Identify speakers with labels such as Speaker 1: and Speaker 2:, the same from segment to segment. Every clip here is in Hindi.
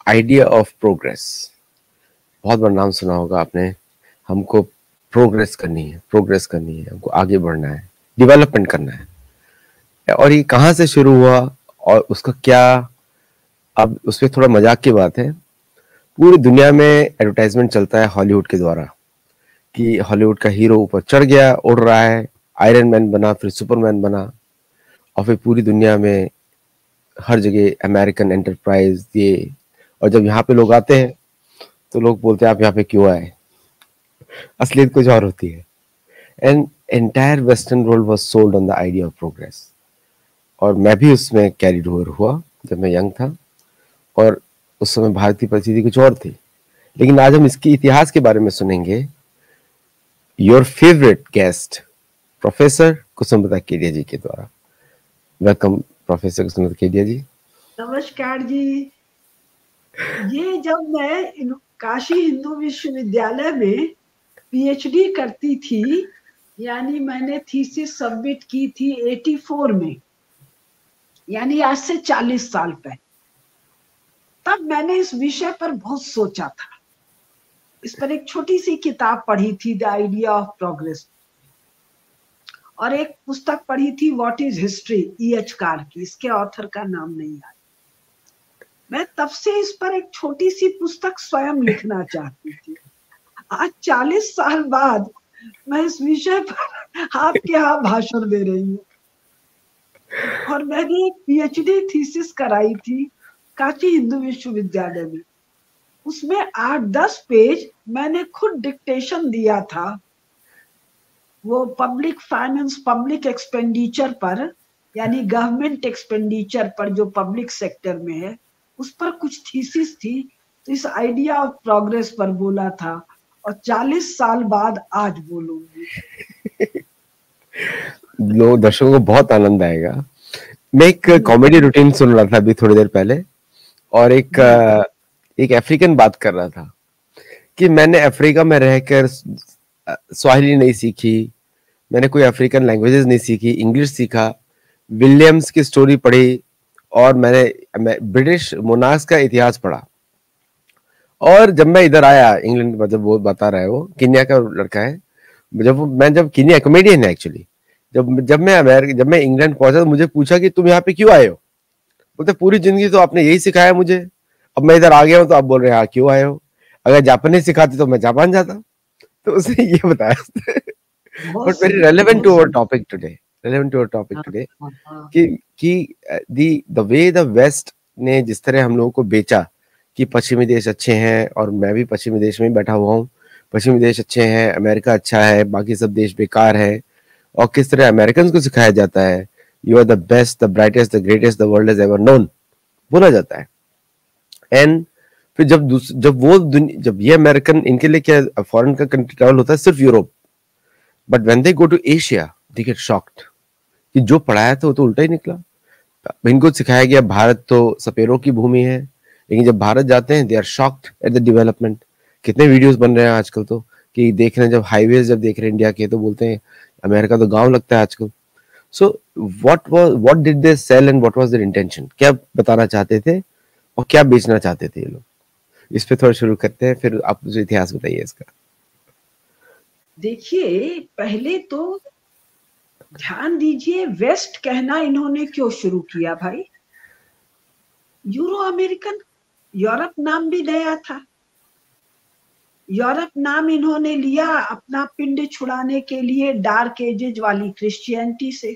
Speaker 1: आइडिया ऑफ प्रोग्रेस, बहुत बार नाम सुना होगा आपने। हमको प्रोग्रेस करनी है, प्रोग्रेस करनी है, हमको आगे बढ़ना है, डेवलपमेंट करना है। और ये कहाँ से शुरू हुआ और उसका क्या, अब उसमें थोड़ा मजाक की बात है। पूरी दुनिया में एडवर्टाइजमेंट चलता है हॉलीवुड के द्वारा कि हॉलीवुड का हीरो ऊपर चढ़ गया, उड़ रहा है, आयरन मैन बना, फिर सुपरमैन बना, और फिर पूरी दुनिया में हर जगह अमेरिकन एंटरप्राइज ये। और जब यहाँ पे लोग आते हैं तो लोग बोलते हैं आप यहाँ पे क्यों आए, असलियत कुछ और होती है। And entire western world was sold on the idea of progress, और मैं भी उसमें कैरिड ओवर हुआ जब मैं यंग था। और उस समय भारतीय परिस्थिति कुछ और थी। लेकिन आज हम इसके इतिहास के बारे में सुनेंगे। Your favourite guest professor Kusumlata Kedia ji के द्वारा। Welcome professor Kusumlata Kedia ji.
Speaker 2: नमस्कार जी। ये जब मैं काशी हिंदू विश्वविद्यालय में पीएचडी करती थी, यानी मैंने थीसिस सबमिट की थी 84 में, यानी आज से 40 साल पहले, तब मैंने इस विषय पर बहुत सोचा था। इस पर एक छोटी सी किताब पढ़ी थी, द आइडिया ऑफ प्रोग्रेस, और एक पुस्तक पढ़ी थी what is history, E.H. Car की। इसके ऑथर का नाम नहीं याद। मैं तब से इस पर एक छोटी सी पुस्तक स्वयं लिखना चाहती थी। आज 40 साल बाद मैं इस विषय पर आपके यहाँ भाषण दे रही हूँ। और मैंने एक पीएचडी थीसिस कराई थी काशी हिंदू विश्वविद्यालय में। उसमें 8-10 पेज मैंने खुद डिक्टेशन दिया था, वो पब्लिक फाइनेंस, पब्लिक एक्सपेंडिचर पर, यानी गवर्नमेंट एक्सपेंडिचर पर जो पब्लिक सेक्टर में है, उस पर कुछ थीसिस थी। तो इस आइडिया ऑफ प्रोग्रेस पर बोला था, और 40 साल बाद आज बोलूंगी।
Speaker 1: लोग, दर्शकों को बहुत आनंद आएगा। मैं एक कॉमेडी रूटीन सुन रहा था अभी थोड़ी देर पहले, और एक अफ्रीकन बात कर रहा था कि मैंने अफ्रीका में रहकर स्वाहिली नहीं सीखी, मैंने कोई अफ्रीकन लैंग्वेजेस नहीं सीखी, इंग्लिश सीखा, विलियम्स की स्टोरी पढ़ी, और मैं ब्रिटिश मोनार्क्स का इतिहास पढ़ा। और जब मैं इधर आया इंग्लैंड, मतलब वो बता रहा है, वो केन्या का लड़का है, जब केन्या कॉमेडियन है एक्चुअली। जब मैं इंग्लैंड पहुंचा तो मुझे पूछा कि तुम यहाँ पे क्यों आए हो। बोलते पूरी जिंदगी तो आपने यही सिखाया मुझे, अब मैं इधर आ गया हूँ तो आप बोल रहे हैं हाँ क्यों आए हो। अगर जापानी सिखाते तो मैं जापान जाता। तो उसने ये बताया। But very relevant to our topic today, कि द वे द वेस्ट ने जिस तरह हम लोगों को बेचा कि पश्चिमी देश अच्छे हैं, और मैं भी पश्चिमी देश में बैठा हुआ हूँ, पश्चिमी देश अच्छे हैं, अमेरिका अच्छा है, बाकी सब देश बेकार है, और किस तरह अमेरिकन को सिखाया जाता है you are the best, the brightest, the greatest the world has ever known, बोला जाता है। एंड फिर जब ये अमेरिकन, इनके लिए क्या फॉरेन का कंट्री ट्रैवल होता है सिर्फ Europe, but when they go to Asia they get shocked कि जो पढ़ाया था वो तो उल्टा ही निकला। इनको सिखाया गया भारत तो सपेरों की भूमि है, लेकिन जब भारत जाते हैं they are shocked at the development. कितने वीडियोस बन रहे हैं आजकल तो, कि देख रहे हैं, जब हाईवेज जब देख रहे हैं इंडिया के, तो बोलते हैं अमेरिका तो गांव लगता है आजकल। So what did they sell and what was their intention, क्या बताना चाहते थे और क्या बेचना चाहते थे ये लोग। इस पे थोड़ा शुरू करते हैं, फिर आप मुझे इतिहास बताइए इसका।
Speaker 2: देखिए, पहले तो ध्यान दीजिए वेस्ट कहना इन्होंने क्यों शुरू किया भाई। यूरो अमेरिकन, यूरोप नाम भी नया था। यूरोप नाम इन्होंने लिया अपना पिंड छुड़ाने के लिए डार्क एजेज वाली क्रिश्चियनिटी से,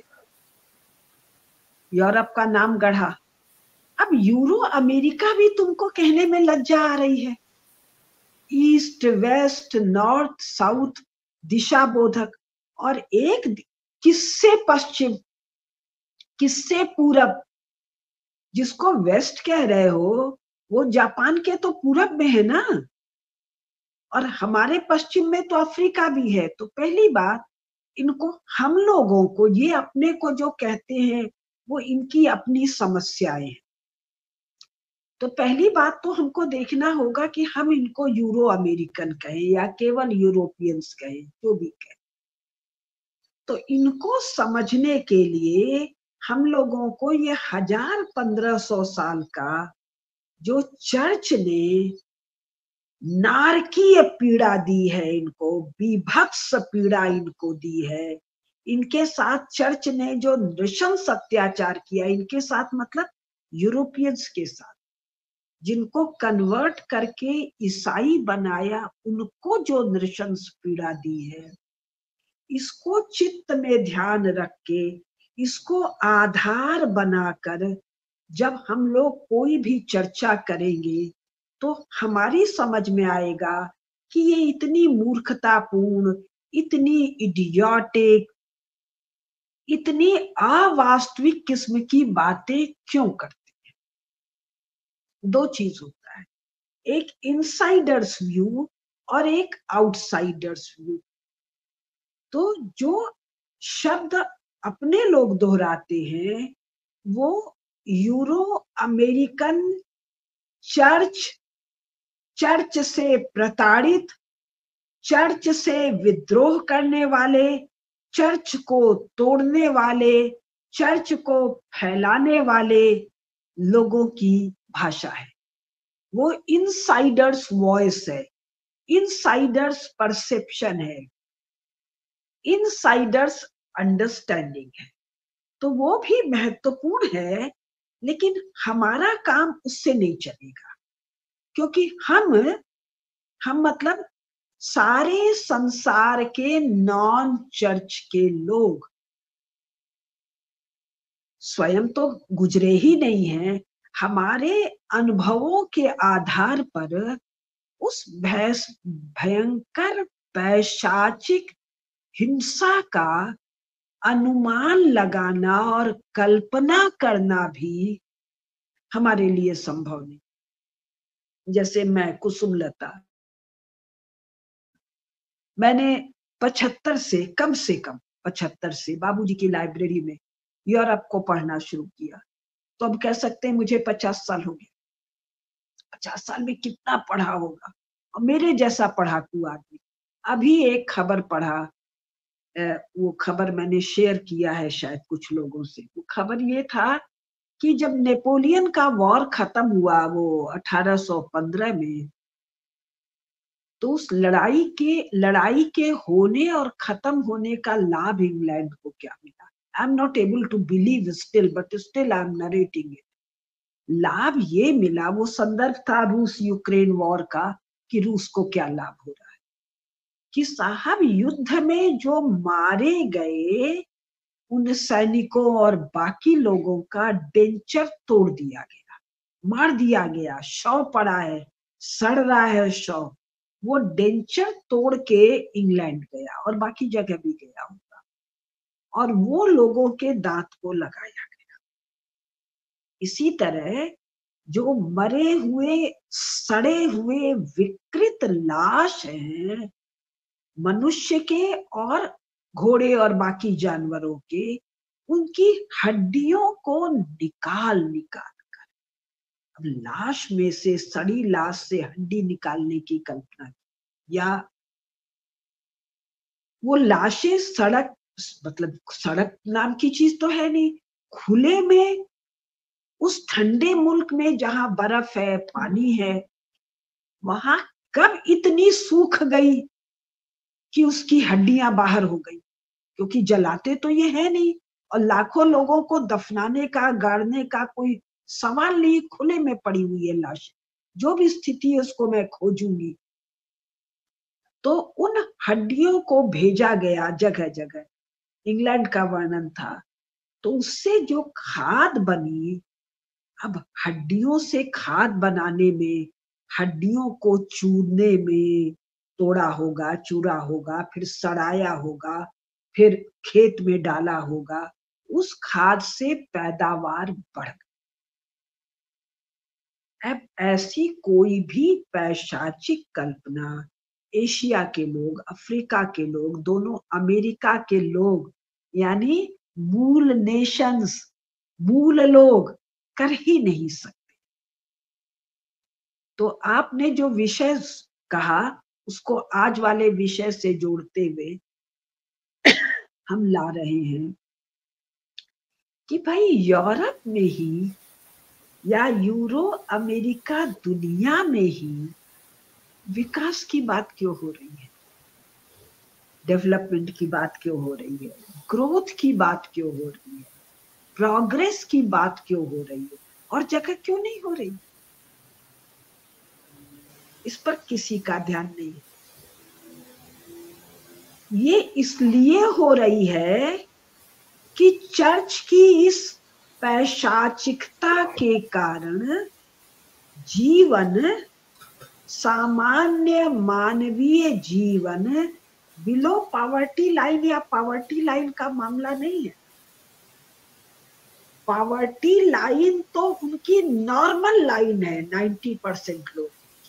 Speaker 2: यूरोप का नाम गढ़ा। अब यूरो अमेरिका भी तुमको कहने में लज्जा आ रही है। ईस्ट, वेस्ट, नॉर्थ, साउथ, दिशा बोधक, और एक किससे पश्चिम, किससे पूरब। जिसको वेस्ट कह रहे हो वो जापान के तो पूरब में है ना, और हमारे पश्चिम में तो अफ्रीका भी है। तो पहली बात, इनको, हम लोगों को, ये अपने को जो कहते हैं वो इनकी अपनी समस्याएं हैं। तो पहली बात तो हमको देखना होगा कि हम इनको यूरो अमेरिकन कहें या केवल यूरोपियंस कहें, जो भी कहें। तो इनको समझने के लिए हम लोगों को ये 1000-1500 साल का जो चर्च ने नारकीय पीड़ा दी है, इनको बीभत्स पीड़ा इनको दी है, इनके साथ चर्च ने जो नृशंस अत्याचार किया, इनके साथ मतलब यूरोपियंस के साथ, जिनको कन्वर्ट करके ईसाई बनाया, उनको जो नृशंस पीड़ा दी है, इसको चित्त में ध्यान रख के, इसको आधार बनाकर जब हम लोग कोई भी चर्चा करेंगे तो हमारी समझ में आएगा कि ये इतनी मूर्खतापूर्ण, इतनी इडियोटिक, इतनी अवास्तविक किस्म की बातें क्यों करते हैं। दो चीज होता है, एक इनसाइडर्स व्यू और एक आउटसाइडर्स व्यू। तो जो शब्द अपने लोग दोहराते हैं वो यूरो अमेरिकन चर्च से प्रताड़ित, चर्च से विद्रोह करने वाले, चर्च को तोड़ने वाले, चर्च को फैलाने वाले लोगों की भाषा है। वो इनसाइडर्स वॉइस है, इनसाइडर्स परसेप्शन है, इनसाइडर्स अंडरस्टैंडिंग है। तो वो भी महत्वपूर्ण है, लेकिन हमारा काम उससे नहीं चलेगा, क्योंकि हम मतलब सारे संसार के नॉन चर्च के लोग स्वयं तो गुजरे ही नहीं हैं, हमारे अनुभवों के आधार पर उस भयंकर पैशाचिक हिंसा का अनुमान लगाना और कल्पना करना भी हमारे लिए संभव नहीं। जैसे मैं कुसुमलता, मैंने 75 से बाबूजी की लाइब्रेरी में यूरोप को पढ़ना शुरू किया। तो अब कह सकते हैं मुझे 50 साल हो गए। 50 साल में कितना पढ़ा होगा, और मेरे जैसा पढ़ाकू आदमी। अभी एक खबर पढ़ा, वो खबर मैंने शेयर किया है शायद कुछ लोगों से। वो खबर ये था कि जब नेपोलियन का वॉर खत्म हुआ वो 1815 में, तो उस लड़ाई के होने और खत्म होने का लाभ इंग्लैंड को क्या मिला। I am not able to believe still, but still I am narrating it. लाभ ये मिला, वो संदर्भ था रूस यूक्रेन वॉर का, कि रूस को क्या लाभ हो रहा है, कि साहब युद्ध में जो मारे गए उन सैनिकों और बाकी लोगों का डेंचर तोड़ दिया गया, मार दिया गया, शव पड़ा है, सड़ रहा है शव। वो डेंचर तोड़ के इंग्लैंड गया और बाकी जगह भी गया होगा, और वो लोगों के दांत को लगाया गया। इसी तरह जो मरे हुए, सड़े हुए विकृत लाश हैं मनुष्य के और घोड़े और बाकी जानवरों के, उनकी हड्डियों को निकाल कर, अब लाश में से, सड़ी लाश से हड्डी निकालने की कल्पना की, या वो लाशें सड़क, मतलब सड़क नाम की चीज तो है नहीं, खुले में उस ठंडे मुल्क में जहां बर्फ है, पानी है, वहां कब इतनी सूख गई कि उसकी हड्डियां बाहर हो गई, क्योंकि जलाते तो ये है नहीं, और लाखों लोगों को दफनाने का, गाड़ने का कोई सवाल नहीं, खुले में पड़ी हुई है लाश। जो भी स्थिति है उसको मैं खोजूंगी। तो उन हड्डियों को भेजा गया जगह जगह, इंग्लैंड का वर्णन था। तो उससे जो खाद बनी, अब हड्डियों से खाद बनाने में, हड्डियों को चूरने में, तोड़ा होगा, चूरा होगा, फिर सड़ाया होगा, फिर खेत में डाला होगा, उस खाद से पैदावार बढ़ गई। अब ऐसी कोई भी पैशाचिक कल्पना एशिया के लोग, अफ्रीका के लोग, दोनों अमेरिका के लोग, यानी मूल नेशंस, मूल लोग कर ही नहीं सकते। तो आपने जो विषय कहा उसको आज वाले विषय से जोड़ते हुए हम ला रहे हैं कि भाई यूरोप में ही या यूरो अमेरिका दुनिया में ही विकास की बात क्यों हो रही है, डेवलपमेंट की बात क्यों हो रही है, ग्रोथ की बात क्यों हो रही है, प्रोग्रेस की बात क्यों हो रही है, और जगह क्यों नहीं हो रही? इस पर किसी का ध्यान नहीं है। ये इसलिए हो रही है कि चर्च की इस पैशाचिकता के कारण जीवन, सामान्य मानवीय जीवन बिलो पॉवर्टी लाइन या पॉवर्टी लाइन का मामला नहीं है। पॉवर्टी लाइन तो उनकी नॉर्मल लाइन है 90% लोग,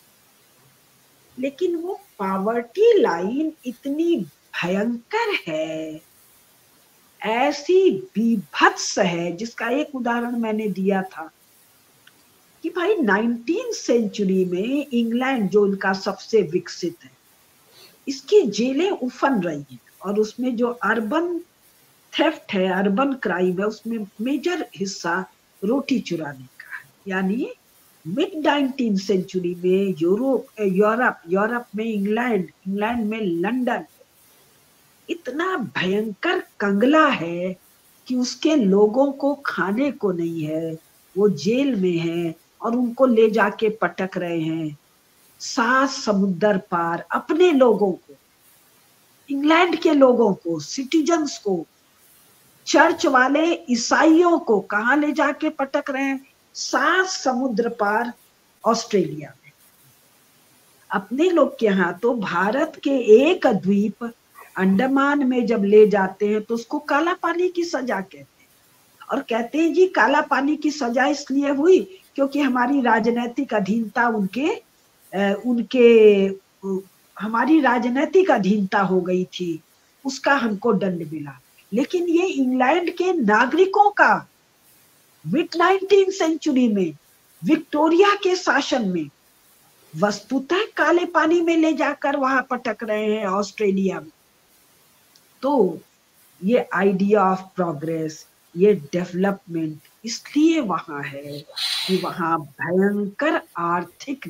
Speaker 2: लेकिन वो पॉवर्टी लाइन इतनी भयंकर है, ऐसी बीभत्स है, जिसका एक उदाहरण मैंने दिया था कि भाई 19th सेंचुरी में इंग्लैंड जो उनका सबसे विकसित है, इसकी जेलें उफन रही हैं, और उसमें जो अर्बन थेफ्ट है, अर्बन क्राइम है, उसमें मेजर हिस्सा रोटी चुराने का है। यानी मिड 19th सेंचुरी में यूरोप में इंग्लैंड में लंदन इतना भयंकर कंगला है कि उसके लोगों को खाने को नहीं है, वो जेल में है और उनको ले जाके पटक रहे हैं 7 समुद्र पार, अपने लोगों को, इंग्लैंड के लोगों को, सिटीजन्स को, चर्च वाले ईसाइयों को कहां ले जाके पटक रहे हैं? 7 समुद्र पार ऑस्ट्रेलिया में। अपने लोग के यहाँ तो भारत के एक द्वीप अंडमान में जब ले जाते हैं तो उसको काला पानी की सजा कहते हैं, और कहते हैं जी काला पानी की सजा इसलिए हुई क्योंकि हमारी राजनीतिक अधीनता हमारी राजनीतिक अधीनता हो गई थी, उसका हमको दंड मिला। लेकिन ये इंग्लैंड के नागरिकों का मिड 19th सेंचुरी में विक्टोरिया के शासन में वस्तुतः काले पानी में ले जाकर वहां पटक रहे हैं ऑस्ट्रेलिया में। तो ये आइडिया ऑफ प्रोग्रेस, ये डेवलपमेंट इसलिए वहां है कि वहां भयंकर आर्थिक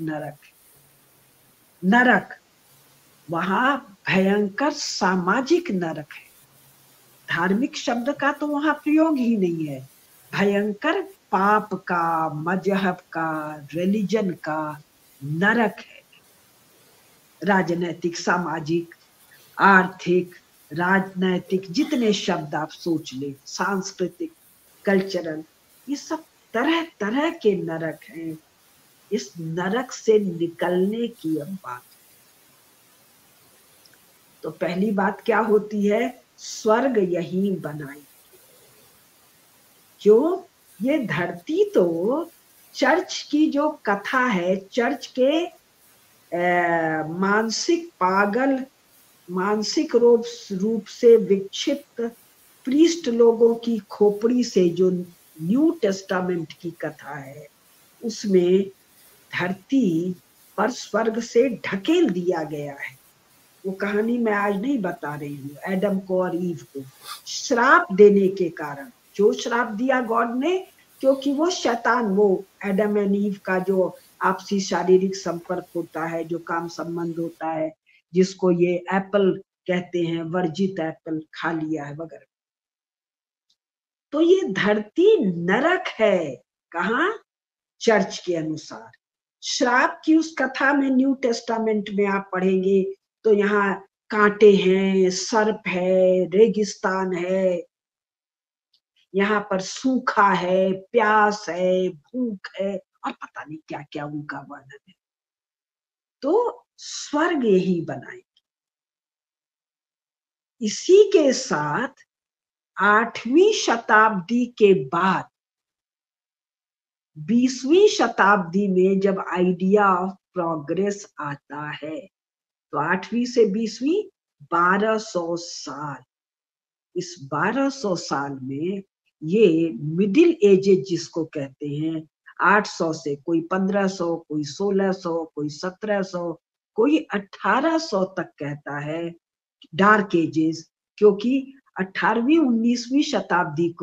Speaker 2: नरक, वहां भयंकर सामाजिक नरक है। धार्मिक शब्द का तो वहां प्रयोग ही नहीं है, भयंकर पाप का, मजहब का, रिलीजन का नरक है। राजनैतिक, सामाजिक, आर्थिक, राजनैतिक, जितने शब्द आप सोच ले, सांस्कृतिक, कल्चरल, ये सब तरह तरह के नरक हैं। इस नरक से निकलने की अब बात। तो पहली बात क्या होती है? स्वर्ग यहीं बनाई। क्यों? ये धरती तो चर्च की जो कथा है, चर्च के मानसिक रूप से विक्षिप्त प्रीस्ट लोगों की खोपड़ी से जो न्यू टेस्टामेंट की कथा है, उसमें धरती पर स्वर्ग से ढकेल दिया गया है। वो कहानी मैं आज नहीं बता रही हूँ। एडम को और ईव को श्राप देने के कारण, जो श्राप दिया गॉड ने, क्योंकि वो शैतान, वो एडम एंड ईव का जो आपसी शारीरिक संपर्क होता है, जो काम संबंध होता है, जिसको ये एप्पल कहते हैं, वर्जित एप्पल खा लिया है वगैरह। तो ये धरती नरक है। कहाँ? चर्च के अनुसार। श्राप की उस कथा में न्यू टेस्टामेंट में आप पढ़ेंगे तो यहाँ कांटे हैं, सर्प है, रेगिस्तान है, यहाँ पर सूखा है, प्यास है, भूख है, और पता नहीं क्या क्या उनका वर्णन है। तो स्वर्ग यही बनाएंगे। इसी के साथ 8वीं शताब्दी के बाद 20वीं शताब्दी में जब आइडिया ऑफ प्रोग्रेस आता है, तो 8वीं से 20वीं 1200 साल। इस 1200 साल में ये मिडिल एजेस जिसको कहते हैं, 800 से कोई 1500, कोई 1600, कोई 1700, कोई 1800 तक कहता है डार्क एजेस, क्योंकि 18वीं 19वीं शताब्दी को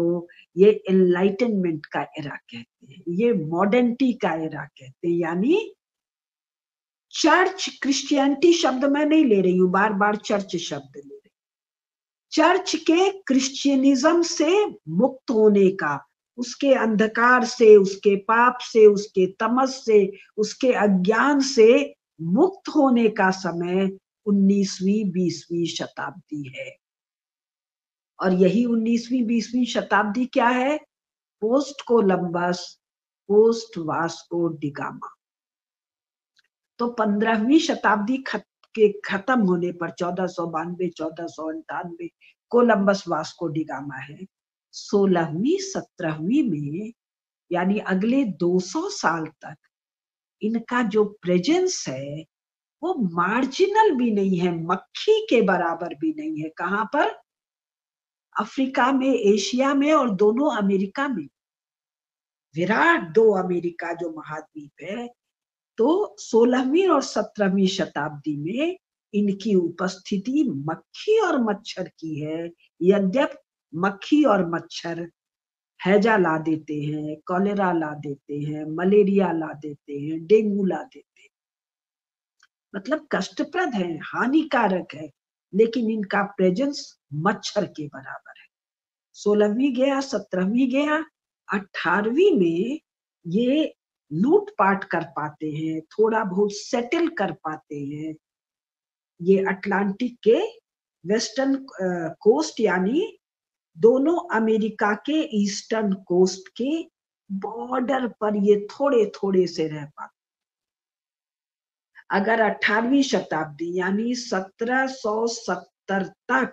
Speaker 2: ये एनलाइटनमेंट का एरा कहते हैं, ये मॉडर्निटी का एरा कहते हैं। यानी चर्च, क्रिश्चियनिटी शब्द मैं नहीं ले रही हूं, बार बार चर्च शब्द ले रही हूं। चर्च के क्रिश्चियनिज्म से मुक्त होने का, उसके अंधकार से, उसके पाप से, उसके तमस से, उसके अज्ञान से मुक्त होने का समय 19वीं 20वीं शताब्दी है। और यही 19वीं 20वीं शताब्दी क्या है? Post Columbus, post Vasco da Gama. तो 15वीं शताब्दी के खत्म होने पर 1492 1498 कोलंबस वास्को डिगामा है। 16वीं 17वीं में यानी अगले 200 साल तक इनका जो प्रेजेंस है वो मार्जिनल भी नहीं है, मक्खी के बराबर भी नहीं है। कहां पर? अफ्रीका में, एशिया में और दोनों अमेरिका में। विराट दो अमेरिका जो महाद्वीप है, तो 16वीं और 17वीं शताब्दी में इनकी उपस्थिति मक्खी और मच्छर की है। यद्यप मक्खी और मच्छर हैजा ला देते हैं, कॉलेरा ला देते हैं, मलेरिया ला देते हैं, डेंगू ला देते हैं, मतलब कष्टप्रद है, हानिकारक है, लेकिन इनका प्रेजेंस मच्छर के बराबर है। 16वीं गया, 17वीं गया, 18वीं में ये लूटपाट कर पाते हैं, थोड़ा बहुत सेटल कर पाते हैं। ये अटलांटिक के वेस्टर्न कोस्ट यानी दोनों अमेरिका के ईस्टर्न कोस्ट के बॉर्डर पर ये थोड़े थोड़े से रह पाते। अगर 18वीं शताब्दी यानी 1770 तक,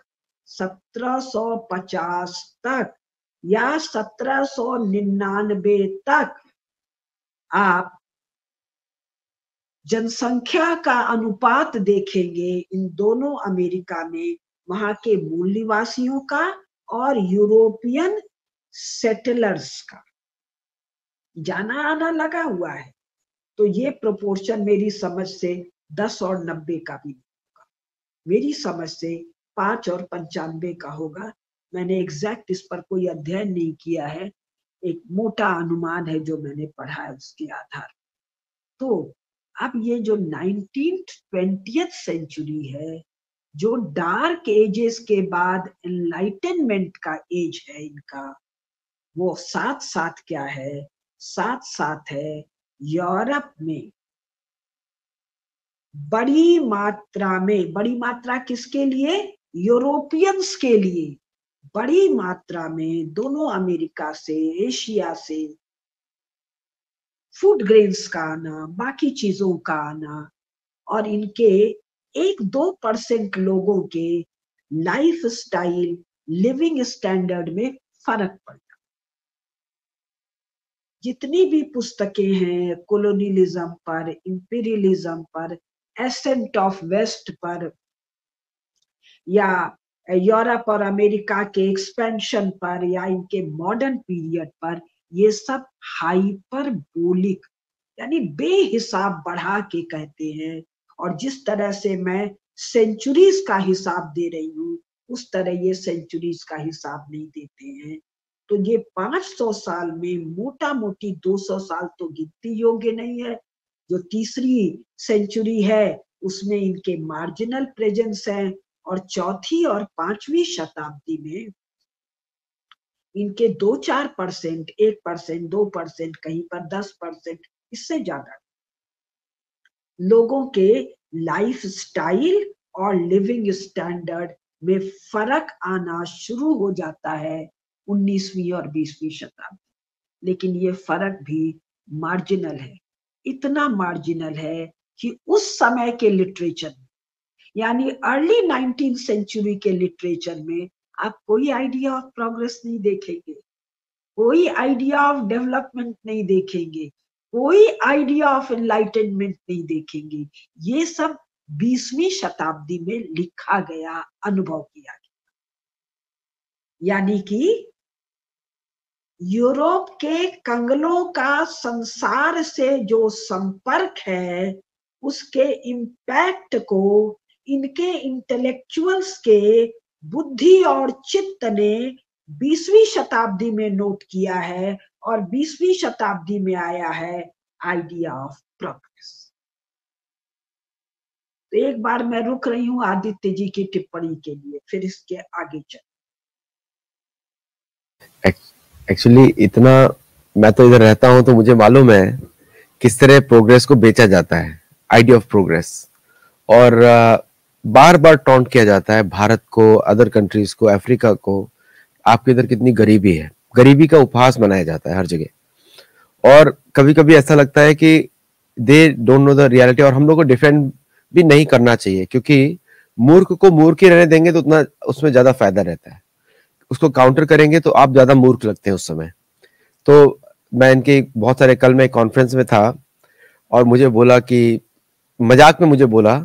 Speaker 2: 1750 तक या 1799 तक आप जनसंख्या का अनुपात देखेंगे इन दोनों अमेरिका में, वहां के मूल निवासियों का और यूरोपियन सेटलर्स का जाना आना लगा हुआ है, तो ये प्रोपोर्शन मेरी समझ से 10 और 90 का भी होगा, मेरी समझ से 5 और 95 का होगा। मैंने एग्जैक्ट इस पर कोई अध्ययन नहीं किया है, एक मोटा अनुमान है जो मैंने पढ़ा है उसके आधार। तो अब ये जो 19th-20th सेंचुरी है, जो डार्क एजेस के बाद एनलाइटनमेंट का एज है इनका, वो साथ साथ क्या है? साथ साथ है यूरोप में बड़ी मात्रा में, बड़ी मात्रा किसके लिए? यूरोपियंस के लिए बड़ी मात्रा में दोनों अमेरिका से, एशिया से फूड ग्रेन्स का आना, बाकी चीजों का आना, और इनके 1-2% लोगों के लाइफ स्टाइल, लिविंग स्टैंडर्ड में फर्क पड़ना। जितनी भी पुस्तकें हैं कोलोनियलिज्म पर, इंपीरियलिज्म पर, एसेंट ऑफ वेस्ट पर, या यूरोप और अमेरिका के एक्सपेंशन पर, या इनके मॉडर्न पीरियड पर, ये सब हाइपरबोलिक यानी बेहिसाब बढ़ा के कहते हैं। और जिस तरह से मैं सेंचुरीज का हिसाब दे रही हूँ, उस तरह ये सेंचुरीज का हिसाब नहीं देते हैं। तो ये 500 साल में मोटा मोटी 200 साल तो गिनती योग्य नहीं है। जो तीसरी सेंचुरी है उसमें इनके मार्जिनल प्रेजेंस है, और चौथी और 5वीं शताब्दी में इनके 2-4%, 1%, 2%, कहीं पर 10%, इससे ज्यादा लोगों के लाइफ स्टाइल और लिविंग स्टैंडर्ड में फर्क आना शुरू हो जाता है 19वीं और 20वीं शताब्दी। लेकिन ये फर्क भी मार्जिनल है, इतना मार्जिनल है कि उस समय के लिटरेचर में, यानी अर्ली 19th सेंचुरी के लिटरेचर में आप कोई आइडिया ऑफ प्रोग्रेस नहीं देखेंगे, कोई आइडिया ऑफ डेवलपमेंट नहीं देखेंगे, कोई आइडिया ऑफ एनलाइटनमेंट नहीं देखेंगे। ये सब 20वीं शताब्दी में लिखा गया, अनुभव किया गया। यानी कि यूरोप के कंगलों का संसार से जो संपर्क है, उसके इम्पैक्ट को इनके इंटेलेक्चुअल्स के बुद्धि और चित्त ने 20वीं शताब्दी में नोट किया है और 20वीं शताब्दी में आया है आइडिया ऑफ प्रोग्रेस। तो एक बार मैं रुक रही हूँ आदित्य जी की टिप्पणी के लिए, फिर इसके आगे चल।
Speaker 1: एक्चुअली इतना मैं तो इधर रहता हूं तो मुझे मालूम है किस तरह प्रोग्रेस को बेचा जाता है, आइडिया ऑफ प्रोग्रेस, और बार बार टॉन्ट किया जाता है भारत को, अदर कंट्रीज को, अफ्रीका को, आपके इधर कितनी गरीबी है, गरीबी का उपहास बनाया जाता है हर जगह। और कभी कभी ऐसा लगता है कि they don't know the reality, और हम लोग को डिफेंड भी नहीं करना चाहिए, क्योंकि मूर्ख को मूर्ख ही रहने देंगे तो उतना उसमें ज्यादा फायदा रहता है, उसको काउंटर करेंगे तो आप ज्यादा मूर्ख लगते हैं उस समय। तो मैं इनके बहुत सारे, कल मैं कॉन्फ्रेंस में था और मुझे बोला कि, मजाक में मुझे बोला,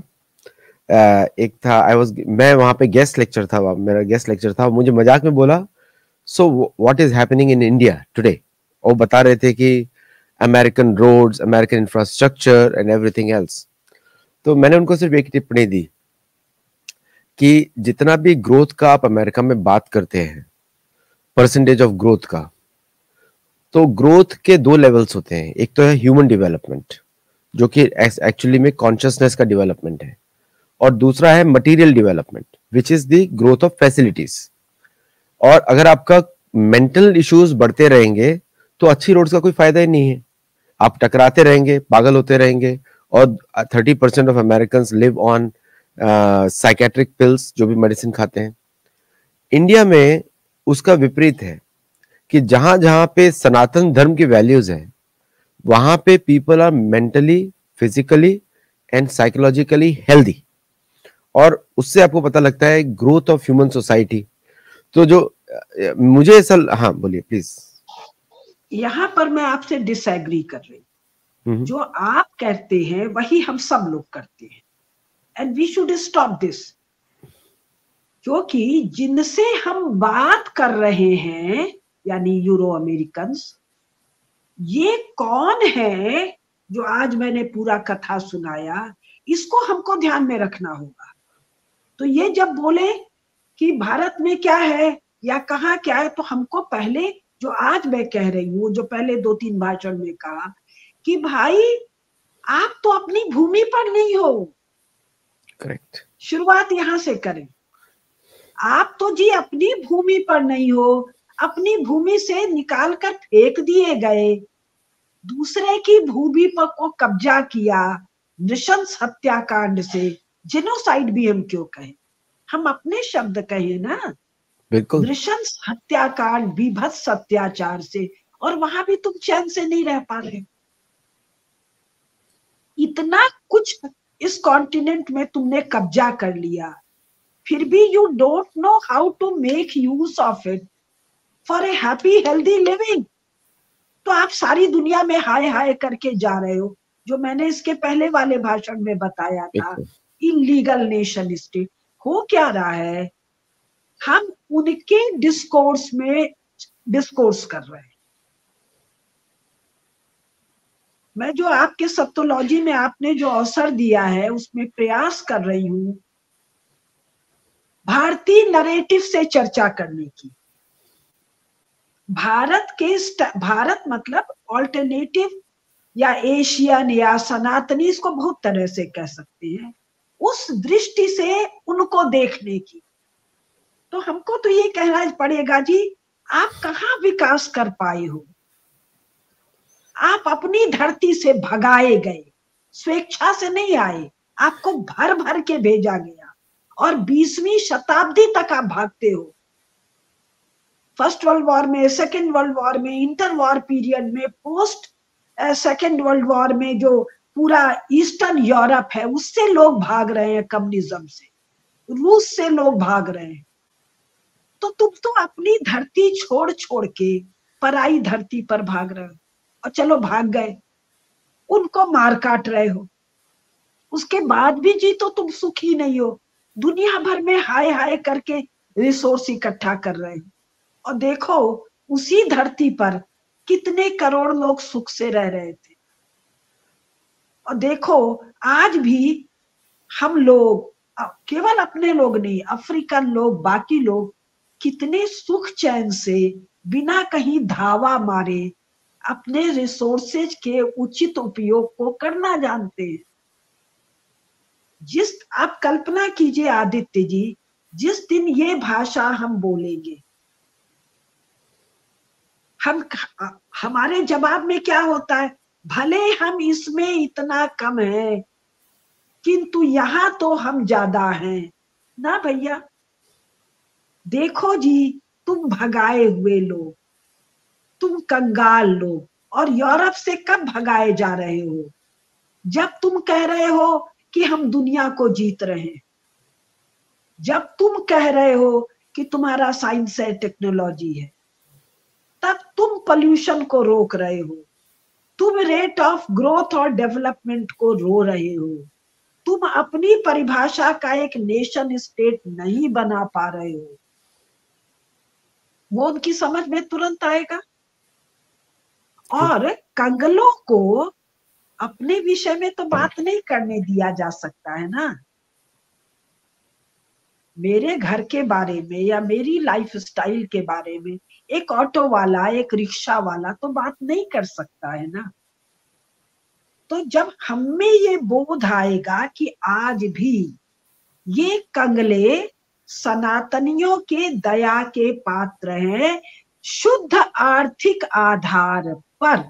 Speaker 1: एक था, मैं वहां पे गेस्ट लेक्चर था, मेरा गेस्ट लेक्चर था, मुझे मजाक में बोला, so what is happening in India today. और बता रहे थे कि American roads, American infrastructure and everything else. तो मैंने उनको सिर्फ एक टिप्पणी दी कि जितना भी ग्रोथ का आप अमेरिका में बात करते हैं, परसेंटेज ऑफ ग्रोथ का, तो ग्रोथ के दो लेवल्स होते हैं। एक तो है ह्यूमन डेवलपमेंट, जो कि एक्चुअली में कॉन्शियसनेस का डेवलपमेंट है, और दूसरा है material development, which is the growth of facilities. और अगर आपका मेंटल इश्यूज बढ़ते रहेंगे तो अच्छी रोड्स का कोई फायदा ही नहीं है, आप टकराते रहेंगे, पागल होते रहेंगे। और 30% of American live on psychiatric pills, जो भी मेडिसिन खाते हैं। इंडिया में उसका विपरीत है कि जहां जहां पे सनातन धर्म की वैल्यूज है, वहां पे people are mentally, physically and psychologically healthy, और उससे आपको पता लगता है ग्रोथ ऑफ ह्यूमन सोसाइटी। तो जो मुझे ऐसा, हाँ बोलिए प्लीज।
Speaker 2: यहाँ पर मैं आपसे डिसएग्री कर रही हूँ। जो आप कहते हैं वही हम सब लोग करते हैं, and we should stop this. क्योंकि जिनसे हम बात कर रहे हैं, यानी यूरो अमेरिकन, ये कौन है जो आज मैंने पूरा कथा सुनाया, इसको हमको ध्यान में रखना होगा। तो ये जब बोले कि भारत में क्या है या कहाँ क्या है, तो हमको पहले, जो आज मैं कह रही हूँ, जो पहले 2-3 भाषण में कहा, कि भाई आप तो अपनी भूमि पर नहीं हो।
Speaker 1: करेक्ट।
Speaker 2: शुरुआत यहां से करें। आप तो जी अपनी भूमि पर नहीं हो, अपनी भूमि से निकाल कर फेंक दिए गए, दूसरे की भूमि पर को कब्जा किया, नृशंस हत्याकांड से। जेनोसाइड भी हम क्यों कहें, हम अपने शब्द कहें ना,
Speaker 1: बिल्कुल।
Speaker 2: नृशंस हत्याकांड, बीभत्स अत्याचार से, और वहां भी तुम चैन से नहीं रह पा रहे। इतना कुछ इस कॉन्टिनेंट में तुमने कब्जा कर लिया, फिर भी you don't know how to make use of it for a happy healthy living. तो आप सारी दुनिया में हाय हाय करके जा रहे हो, जो मैंने इसके पहले वाले भाषण में बताया था, इलीगल नेशन स्टेट। हो क्या रहा है, हम उनके डिस्कोर्स में डिस्कोर्स कर रहे हैं। मैं जो आपके सप्तोलॉजी में आपने जो अवसर दिया है, उसमें प्रयास कर रही हूं भारतीय नरेटिव से चर्चा करने की। भारत मतलब ऑल्टरनेटिव या एशियन या सनातनी, इसको बहुत तरह से कह सकते हैं, उस दृष्टि से उनको देखने की। तो हमको तो ये कहना पड़ेगा जी, आप कहाँ विकास कर पाए हो। आप अपनी धरती से भगाए गए, स्वेच्छा से नहीं आए, आपको भर भर के भेजा गया, और 20वीं शताब्दी तक आप भागते हो। फर्स्ट वर्ल्ड वॉर में, सेकेंड वर्ल्ड वॉर में, इंटर वॉर पीरियड में, पोस्ट सेकेंड वर्ल्ड वॉर में जो पूरा ईस्टर्न यूरोप है, उससे लोग भाग रहे हैं, कम्युनिज्म से, रूस से लोग भाग रहे हैं। तो तुम तो अपनी धरती छोड़ छोड़ के पराई धरती पर भाग रहे हो, और चलो भाग गए, उनको मार काट रहे हो, उसके बाद भी जी तो तुम सुखी नहीं हो, दुनिया भर में हाय हाय करके रिसोर्स इकट्ठा कर रहे हो। और देखो उसी धरती पर कितने करोड़ लोग सुख से रह रहे थे। और देखो आज भी हम लोग, केवल अपने लोग नहीं, अफ्रीकन लोग, बाकी लोग कितने सुख चैन से बिना कहीं धावा मारे अपने रिसोर्सेज के उचित उपयोग को करना जानते हैं। जिस आप कल्पना कीजिए आदित्य जी, जिस दिन ये भाषा हम बोलेंगे, हम हमारे जवाब में क्या होता है, भले हम इसमें इतना कम है किंतु यहाँ तो हम ज्यादा हैं ना भैया। देखो जी, तुम भगाए हुए लोग, तुम कंगाल लोग, और यूरोप से कब भगाए जा रहे हो, जब तुम कह रहे हो कि हम दुनिया को जीत रहे हैं, जब तुम कह रहे हो कि तुम्हारा साइंस है, टेक्नोलॉजी है, तब तुम पोल्यूशन को रोक रहे हो, तुम रेट ऑफ ग्रोथ और डेवलपमेंट को रो रहे हो, तुम अपनी परिभाषा का एक नेशन स्टेट नहीं बना पा रहे हो। वो उनकी समझ में तुरंत आएगा। और कंगलों को अपने विषय में तो बात नहीं करने दिया जा सकता है ना। मेरे घर के बारे में या मेरी लाइफ स्टाइल के बारे में एक ऑटो वाला, एक रिक्शा वाला तो बात नहीं कर सकता है ना। तो जब हमें ये बोध आएगा कि आज भी ये कंगले सनातनियों के दया के पात्र हैं, शुद्ध आर्थिक आधार पर,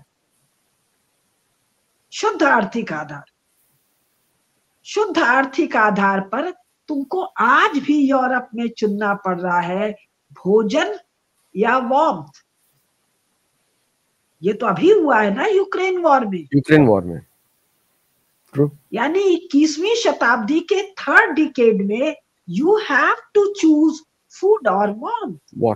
Speaker 2: शुद्ध आर्थिक आधार, शुद्ध आर्थिक आधार पर तुमको आज भी यूरोप में चुनना पड़ रहा है भोजन या वार्मथ। ये तो अभी हुआ है ना यूक्रेन वॉर में,
Speaker 1: यूक्रेन वॉर में। ट्रू।
Speaker 2: यानी 21वीं शताब्दी के थर्ड डिकेड में you have to choose food और वार्मथ।
Speaker 1: वॉर।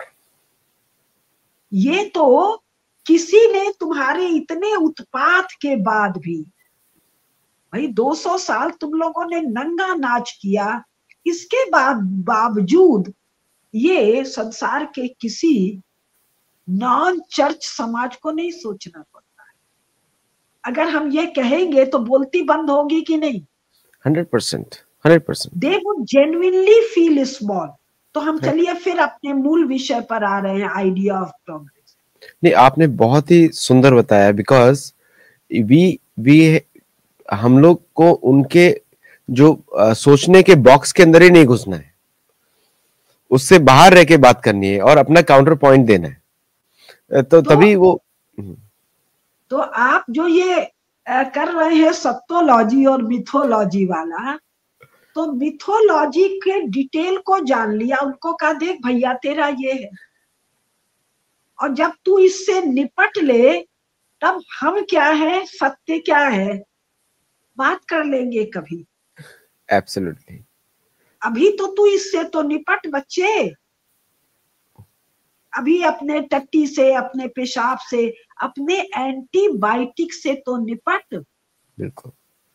Speaker 2: ये तो किसी ने तुम्हारे इतने उत्पात के बाद भी, भाई 200 साल तुम लोगों ने नंगा नाच किया, इसके बावजूद ये संसार के किसी नॉन चर्च समाज को नहीं सोचना पड़ता है। अगर हम ये कहेंगे तो बोलती बंद होगी कि नहीं?
Speaker 1: 100%, 100%।
Speaker 2: They would genuinely feel small. तो हम चलिए फिर अपने मूल विषय पर आ रहे हैं, आइडिया ऑफ प्रोग्रेस।
Speaker 1: नहीं, आपने बहुत ही सुंदर बताया, बिकॉज वी हम लोग को उनके जो सोचने के बॉक्स के अंदर ही नहीं घुसना है, उससे बाहर रह के बात करनी है और अपना काउंटर पॉइंट देना है। तो तभी वो
Speaker 2: तो आप जो ये कर रहे हैं सत्तोलॉजी और मिथोलॉजी वाला, तो मिथोलॉजी के डिटेल को जान लिया, उनको कहा देख भैया तेरा ये है, और जब तू इससे निपट ले तब हम क्या है, सत्य क्या है, बात कर लेंगे कभी।
Speaker 1: एब्सोल्युटली।
Speaker 2: अभी तो तू इससे तो निपट बच्चे, अभी अपने टट्टी से, अपने पेशाब से, अपने एंटीबायोटिक से तो निपट।
Speaker 1: बिल्कुल।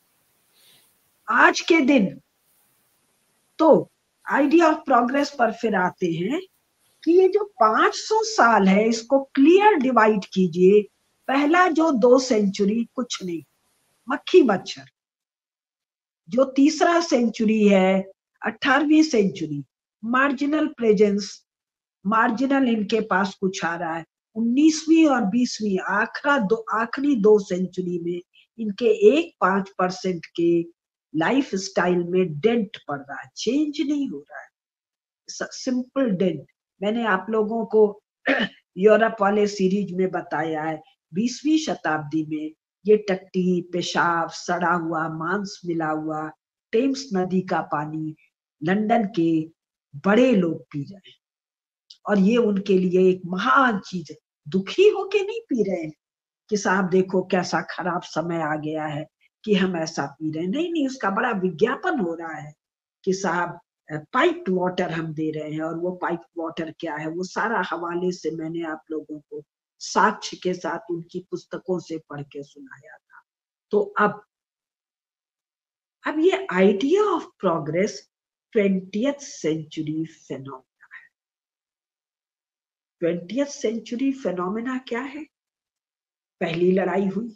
Speaker 2: आज के दिन तो आइडिया ऑफ प्रोग्रेस पर फिर आते हैं कि ये जो 500 साल है इसको क्लियर डिवाइड कीजिए। पहला जो 2 सेंचुरी कुछ नहीं, मक्खी मच्छर। जो तीसरा सेंचुरी है, 18वीं सेंचुरी, मार्जिनल प्रेजेंस, मार्जिनल इनके पास कुछ आ रहा है। 19वीं और 20वीं आखिरी 2 सेंचुरी में इनके 1-5% के लाइफ स्टाइल में डेंट पड़ रहा है, चेंज नहीं हो रहा है, सिंपल डेंट। मैंने आप लोगों को यूरोप वाले सीरीज में बताया है, 20वीं शताब्दी में ये टट्टी, पेशाब, सड़ा हुआ मांस मिला हुआ टेम्स नदी का पानी लंदन के बड़े लोग पी रहे हैं, और ये उनके लिए एक महान चीज है। दुखी होके नहीं पी रहे हैं कि साहब देखो कैसा खराब समय आ गया है कि हम ऐसा पी रहे हैं, नहीं नहीं, उसका बड़ा विज्ञापन हो रहा है कि साहब पाइप वाटर हम दे रहे हैं। और वो पाइप वाटर क्या है, वो सारा हवाले से मैंने आप लोगों को साक्ष्य के साथ उनकी पुस्तकों से पढ़ के सुनाया था। तो अब ये idea of progress 20th century phenomena है। 20th सेंचुरी फेनोमेना क्या है? पहली लड़ाई हुई,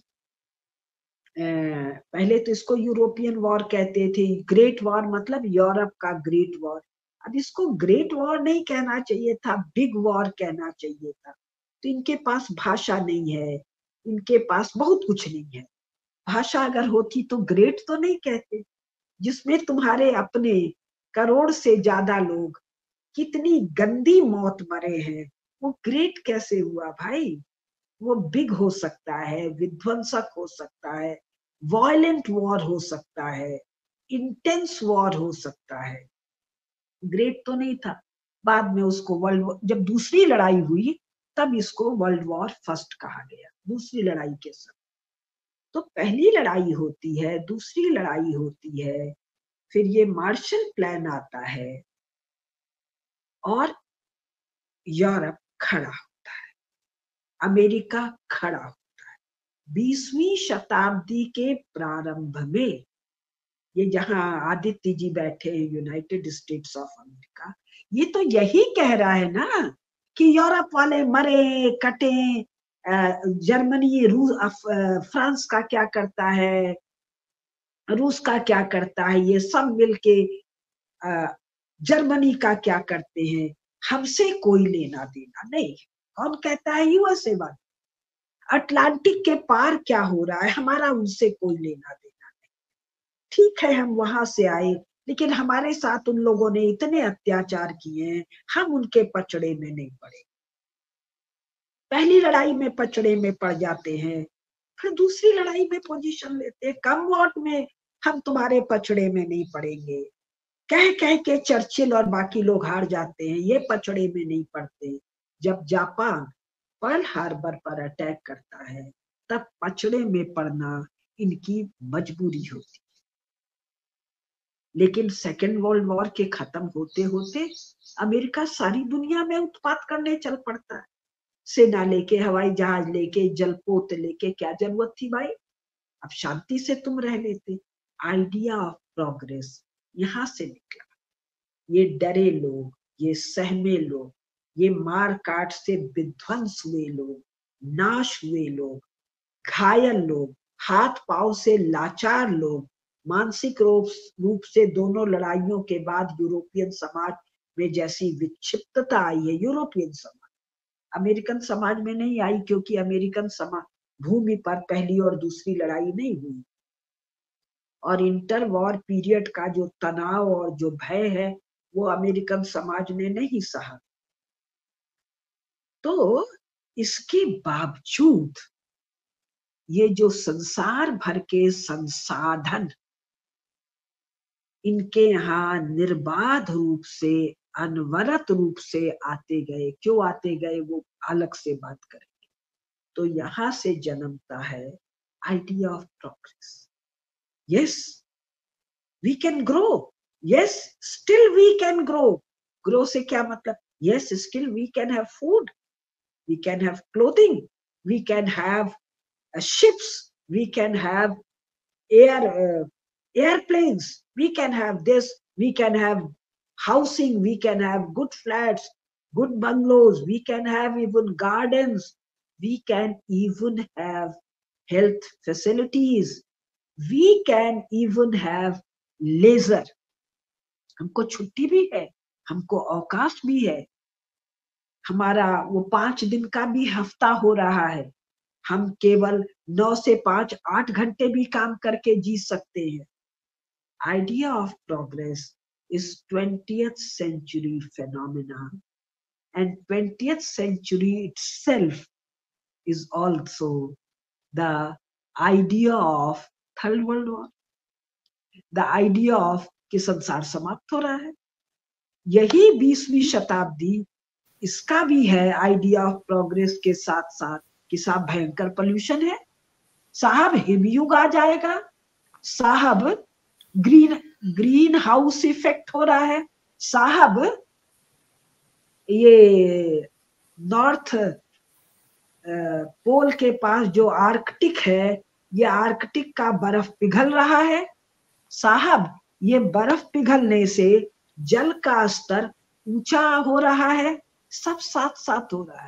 Speaker 2: पहले तो इसको यूरोपियन वॉर कहते थे, ग्रेट वॉर मतलब यूरोप का ग्रेट वॉर। अब इसको ग्रेट वॉर नहीं कहना चाहिए था, बिग वॉर कहना चाहिए था। तो इनके पास भाषा नहीं है, इनके पास बहुत कुछ नहीं है। भाषा अगर होती तो ग्रेट तो नहीं कहते। जिसमें तुम्हारे अपने करोड़ से ज्यादा लोग कितनी गंदी मौत मरे हैं, वो ग्रेट कैसे हुआ भाई? वो बिग हो सकता है, विध्वंसक हो सकता है, वायलेंट वॉर हो सकता है, इंटेंस वॉर हो सकता है, ग्रेट तो नहीं था। बाद में उसको जब दूसरी लड़ाई हुई तब इसको वर्ल्ड वॉर फर्स्ट कहा गया, दूसरी लड़ाई के समय। तो पहली लड़ाई होती है, दूसरी लड़ाई होती है, फिर ये मार्शल प्लान आता है और यूरोप खड़ा होता है, अमेरिका खड़ा होता है। 20वीं शताब्दी के प्रारंभ में, ये जहां आदित्य जी बैठे हैं, यूनाइटेड स्टेट्स ऑफ अमेरिका, ये तो यही कह रहा है ना कि यूरोप वाले मरे कटे, जर्मनी रूस फ्रांस का क्या करता है, रूस का क्या करता है, ये सब मिलके जर्मनी का क्या करते हैं, हमसे कोई लेना देना नहीं। कौन कहता है? यूएसए वाले। अटलांटिक के पार क्या हो रहा है, हमारा उनसे कोई लेना देना नहीं। ठीक है, हम वहां से आए, लेकिन हमारे साथ उन लोगों ने इतने अत्याचार किए हैं, हम उनके पचड़े में नहीं पड़े। पहली लड़ाई में पचड़े में पड़ जाते हैं, फिर दूसरी लड़ाई में पोजीशन लेते हैं, कम वॉट में हम तुम्हारे पचड़े में नहीं पड़ेंगे। कह कह के चर्चिल और बाकी लोग हार जाते हैं, ये पचड़े में नहीं पड़ते। जब जापान पर्ल हार्बर पर अटैक करता है तब पचड़े में पड़ना इनकी मजबूरी होती। लेकिन सेकेंड वर्ल्ड वॉर के खत्म होते होते अमेरिका सारी दुनिया में उत्पात करने चल पड़ता है। सेना लेके, हवाई जहाज लेके, जलपोत लेके, क्या जरूरत थी भाई? अब शांति से तुम रह लेते। आइडिया ऑफ प्रोग्रेस यहां से निकला। ये डरे लोग, ये सहमे लोग, ये मार काट से विध्वंस हुए लोग, नाश हुए लोग, घायल लोग, हाथ पांव से लाचार लोग, मानसिक रूप से दोनों लड़ाइयों के बाद यूरोपियन समाज में जैसी विक्षिप्तता आई है, यूरोपियन समाज, अमेरिकन समाज में नहीं आई, क्योंकि अमेरिकन समाज भूमि पर पहली और दूसरी लड़ाई नहीं हुई, और इंटर वॉर पीरियड का जो तनाव और जो भय है वो अमेरिकन समाज ने नहीं सहा। तो इसके बावजूद ये जो संसार भर के संसाधन इनके यहाँ निर्बाध रूप से, अनवरत रूप से आते गए, क्यों आते गए वो अलग से बात करेंगे। तो यहाँ से जन्मता है idea of progress. Yes, we can grow, yes still we can grow. Grow से क्या मतलब? Yes still we can have food, we can have clothing, we can have ships, we can have airplanes, we can have this, we can have housing, we can have good flats, good bungalows, we can have even gardens, we can even have health facilities, we can even have leisure। हमको छुट्टी भी है, हमको अवकाश भी है, हमारा वो 5 दिन का भी हफ्ता हो रहा है, हम केवल 9 से 5 8 घंटे भी काम करके जी सकते हैं। Idea of progress is 20th century phenomena, and 20th century itself is also the idea of third world war, the idea of कि संसार समाप्त हो रहा है। यही 20वीं शताब्दी इसका भी है आइडिया ऑफ प्रोग्रेस के साथ साथ कि साहब भयंकर पोल्यूशन है, साहब हिमयुग आ जाएगा, साहब ग्रीन हाउस इफेक्ट हो रहा है, साहब ये नॉर्थ पोल के पास जो आर्कटिक है, ये आर्कटिक का बर्फ पिघल रहा है, साहब ये बर्फ पिघलने से जल का स्तर ऊंचा हो रहा है, सब साथ साथ हो रहा है।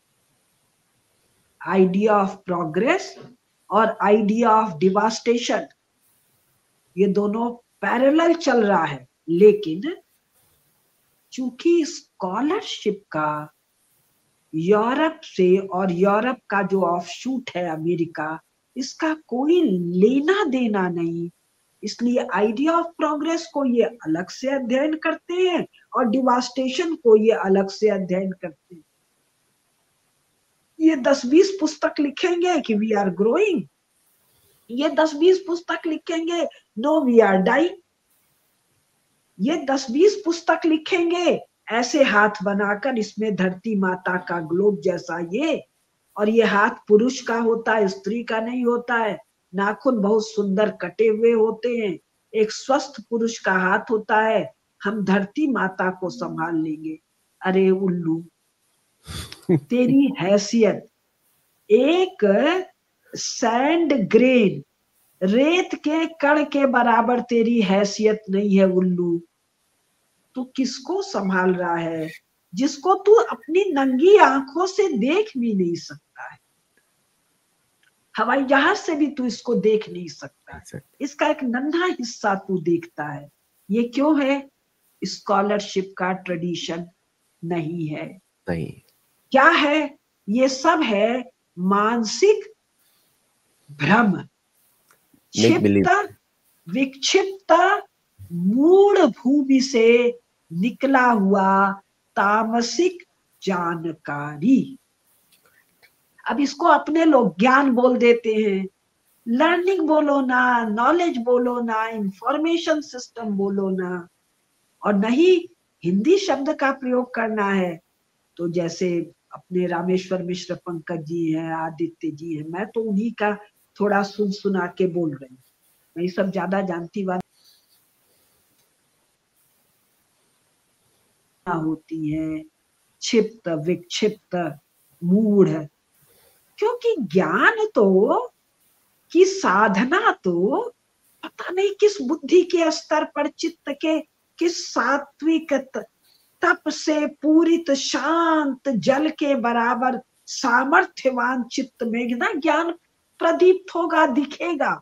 Speaker 2: आइडिया ऑफ प्रोग्रेस और आइडिया ऑफ डिवास्टेशन, ये दोनों पैरेलल चल रहा है। लेकिन चूंकि स्कॉलरशिप का यूरोप से और यूरोप का जो ऑफशूट है अमेरिका, इसका कोई लेना देना नहीं, इसलिए आइडिया ऑफ प्रोग्रेस को ये अलग से अध्ययन करते हैं और डिवास्टेशन को ये अलग से अध्ययन करते हैं। ये 10-20 पुस्तक लिखेंगे कि वी आर ग्रोइंग, ये 10-20 पुस्तक लिखेंगे नो वी आर डाइंग, ये 10-20 पुस्तक लिखेंगे ऐसे हाथ बनाकर, इसमें धरती माता का ग्लोब जैसा ये, और ये हाथ पुरुष का होता है, स्त्री का नहीं होता है, नाखून बहुत सुंदर कटे हुए होते हैं, एक स्वस्थ पुरुष का हाथ होता है, हम धरती माता को संभाल लेंगे। अरे उल्लू, तेरी हैसियत एक सैंड ग्रेन, रेत के कण के बराबर तेरी हैसियत नहीं है उल्लू। तू किसको संभाल रहा है जिसको तू अपनी नंगी आंखों से देख भी नहीं सकता है, हवाई जहाज से भी तू इसको देख नहीं सकता है, इसका एक नन्हा हिस्सा तू देखता है। ये क्यों है? स्कॉलरशिप का ट्रेडिशन नहीं है।
Speaker 1: नहीं,
Speaker 2: क्या है? ये सब है मानसिक भ्रम, क्षिप्त विक्षिप्त मूढ़ भूमि से निकला हुआ तामसिक जानकारी। अब इसको अपने लोग ज्ञान बोल देते हैं, लर्निंग बोलो ना, नॉलेज बोलो ना, इंफॉर्मेशन सिस्टम बोलो ना, और नहीं हिंदी शब्द का प्रयोग करना है तो जैसे अपने रामेश्वर मिश्र पंकज जी हैं, आदित्य जी हैं, मैं तो उन्हीं का थोड़ा सुन सुना के बोल रही हूँ, मैं सब ज्यादा जानती वाली होती है, क्षिप्त विक्षिप्त मूढ़, क्योंकि ज्ञान तो की साधना तो पता नहीं किस बुद्धि के स्तर पर, चित्त के किस सात्विक तप से पूरित शांत जल के बराबर सामर्थ्यवान चित्त में ना ज्ञान प्रदीप्त होगा, दिखेगा।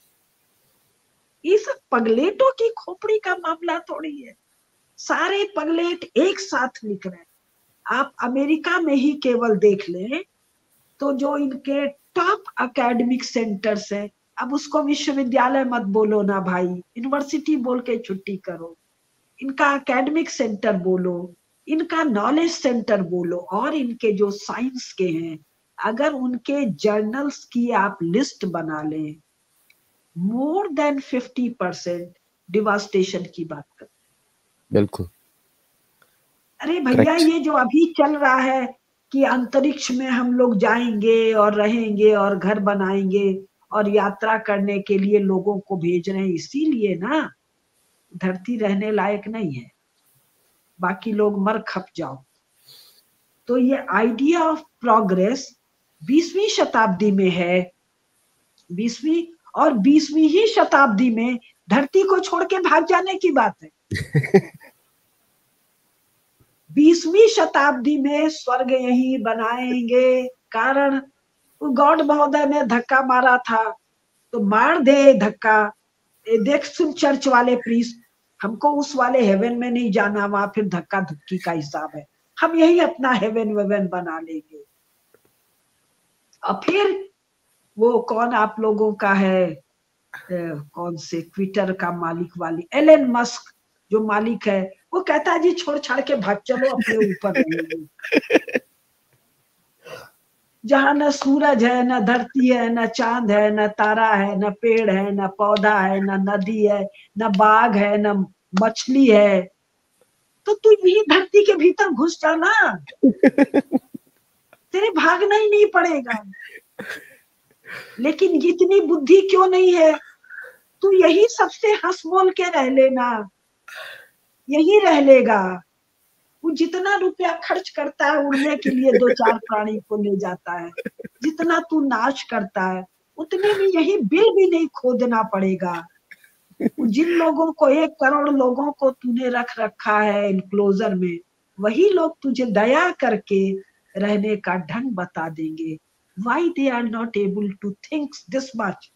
Speaker 2: ये सब पगलेटों की खोपड़ी का मामला थोड़ी है, सारे पगलेट एक साथ लिख रहे हैं। आप अमेरिका में ही केवल देख लें तो जो इनके टॉप एकेडमिक सेंटर्स है, अब उसको विश्वविद्यालय मत बोलो ना भाई, यूनिवर्सिटी बोल के छुट्टी करो, इनका एकेडमिक सेंटर बोलो, इनका नॉलेज सेंटर बोलो, और इनके जो साइंस के हैं, अगर उनके जर्नल्स की आप लिस्ट बना लें, मोर देन 50% डिवास्टेशन की बात कर।
Speaker 1: बिल्कुल।
Speaker 2: अरे भैया, ये जो अभी चल रहा है कि अंतरिक्ष में हम लोग जाएंगे और रहेंगे और घर बनाएंगे और यात्रा करने के लिए लोगों को भेज रहे हैं, इसीलिए ना धरती रहने लायक नहीं है, बाकी लोग मर खप जाओ। तो ये आइडिया ऑफ प्रोग्रेस 20वीं शताब्दी में है, 20वीं ही शताब्दी में धरती को छोड़ के भाग जाने की बात है। 20वीं शताब्दी में स्वर्ग यही बनाएंगे, कारण गॉड महोदय ने धक्का मारा था तो मार दे धक्का। देख सुन चर्च वाले प्रीस्ट, हमको उस वाले हेवन में नहीं जाना, वहां फिर धक्का धुक्की का हिसाब है, हम यही अपना हेवन वेवन बना लेंगे। और फिर वो कौन आप लोगों का है, कौन से ट्विटर का मालिक वाली एलन मस्क जो मालिक है, वो कहता है जी छोड़ छाड़ के भाग चलो, अपने ऊपर रहेंगे। जहां न सूरज है, न धरती है, न चांद है, न तारा है, न पेड़ है, न पौधा है, न नदी है, न बाघ है, न मछली है, तो तू यही धरती के भीतर घुस जाना, तेरे भागना ही नहीं पड़ेगा। लेकिन इतनी बुद्धि क्यों नहीं है? तू यही सबसे हंस बोल के रह लेना, यही रह लेगा। वो जितना रुपया खर्च करता है उड़ने के लिए 2-4 प्राणी को ले जाता है, जितना तू नाश करता है उतने में यही बिल भी नहीं खोदना पड़ेगा। जिन लोगों को 1 करोड़ लोगों को तूने रख रखा है इनक्लोजर में, वही लोग तुझे दया करके रहने का ढंग बता देंगे। Why they are not able to think this much?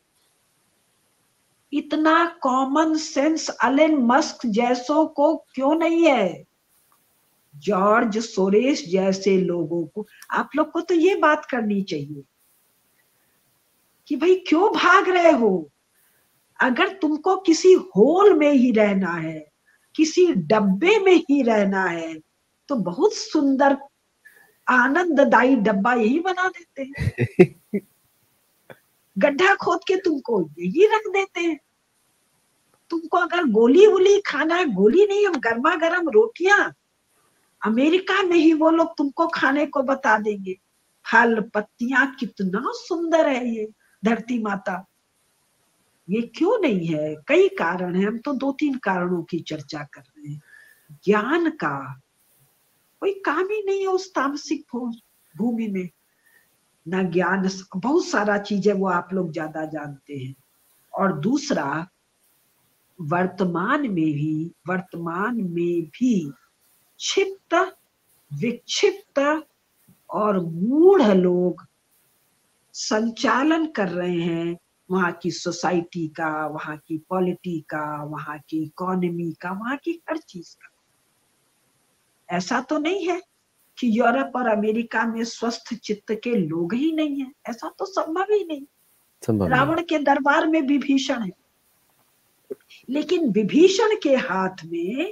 Speaker 2: इतना कॉमन सेंस एलन मस्क जैसों को क्यों नहीं है? जॉर्ज सोरेस जैसे लोगों को, आप लोग को तो ये बात करनी चाहिए कि भाई क्यों भाग रहे हो? अगर तुमको किसी होल में ही रहना है, किसी डब्बे में ही रहना है, तो बहुत सुंदर आनंददायी डब्बा यही बना देते हैं। गड्ढा खोद के तुमको यही रख देते हैं। तुमको अगर गोली वोली खाना है, गोली नहीं, हम गर्मा गर्म रोटियां अमेरिका में ही वो लोग तुमको खाने को बता देंगे। फल पत्तियां, कितना सुंदर है ये धरती माता। ये क्यों नहीं है? कई कारण है, हम तो 2-3 कारणों की चर्चा कर रहे हैं। ज्ञान का कोई काम ही नहीं है उस तामसिक भूमि में, ना ज्ञान, बहुत सारा चीजें वो आप लोग ज्यादा जानते हैं। और दूसरा, वर्तमान में भी क्षिप्त, विक्षिप्त और मूढ़ लोग संचालन कर रहे हैं वहां की सोसाइटी का, वहां की पॉलिटी का, वहां की इकोनॉमी का, वहां की हर चीज का। ऐसा तो नहीं है कि यूरोप और अमेरिका में स्वस्थ चित्त के लोग ही नहीं है, ऐसा तो संभव ही नहीं। रावण के दरबार में विभीषण है, लेकिन विभीषण के हाथ में,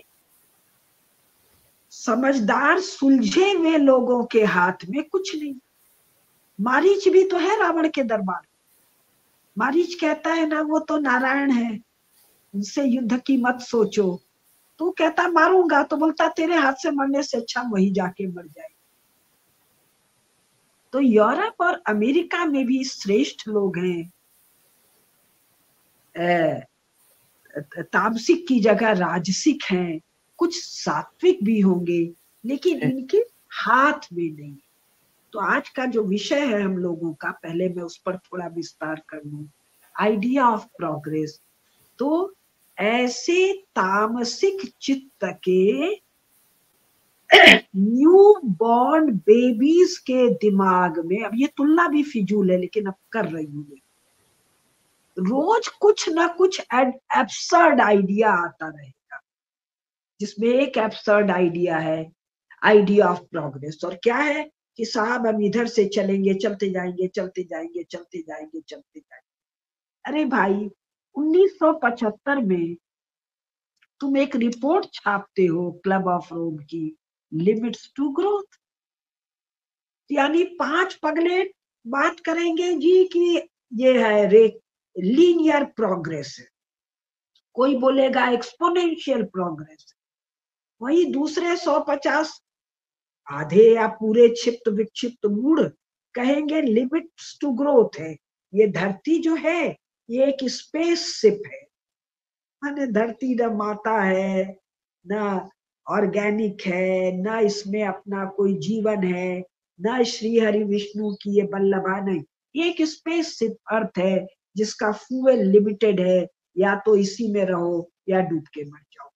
Speaker 2: समझदार सुलझे हुए लोगों के हाथ में कुछ नहीं। मारीच भी तो है रावण के दरबार। मारीच कहता है ना, वो तो नारायण है, उनसे युद्ध की मत सोचो। तू कहता मारूंगा, तो बोलता तेरे हाथ से मरने से अच्छा वही जाके मर जाए। तो यूरोप और अमेरिका में भी श्रेष्ठ लोग हैं, तामसिक की जगह राजसिक हैं, कुछ सात्विक भी होंगे, लेकिन इनके हाथ में नहीं। तो आज का जो विषय है हम लोगों का, पहले मैं उस पर थोड़ा विस्तार कर लूं, आइडिया ऑफ प्रोग्रेस। तो ऐसे तामसिक चित्त के न्यू बॉर्न बेबीज के दिमाग में, अब ये तुलना भी फिजूल है लेकिन अब कर रही हूं, रोज कुछ ना कुछ एब्सर्ड आइडिया आता रहेगा, जिसमें एक एब्सर्ड आइडिया है आइडिया ऑफ प्रोग्रेस। और क्या है कि साहब हम इधर से चलेंगे, चलते जाएंगे, चलते जाएंगे, चलते जाएंगे, चलते जाएंगे। अरे भाई, 1975 में तुम एक रिपोर्ट छापते हो क्लब ऑफ रोम की, लिमिट्स टू ग्रोथ, यानी 5 पगले बात करेंगे जी कि ये है लीनियर प्रोग्रेस है, कोई बोलेगा एक्सपोनेंशियल प्रोग्रेस, वही दूसरे 150 आधे या पूरे क्षिप्त विक्षिप्त मूड कहेंगे लिमिट्स टू ग्रोथ है। ये धरती जो है ये एक स्पेस शिप है, माने धरती न माता है, न ऑर्गेनिक है, न इसमें अपना कोई जीवन है, न श्री हरि विष्णु की ये बल्लभा, नहीं, ये एक स्पेस शिप अर्थ है जिसका फ्यूल लिमिटेड है, या तो इसी में रहो या डूब के मर जाओ।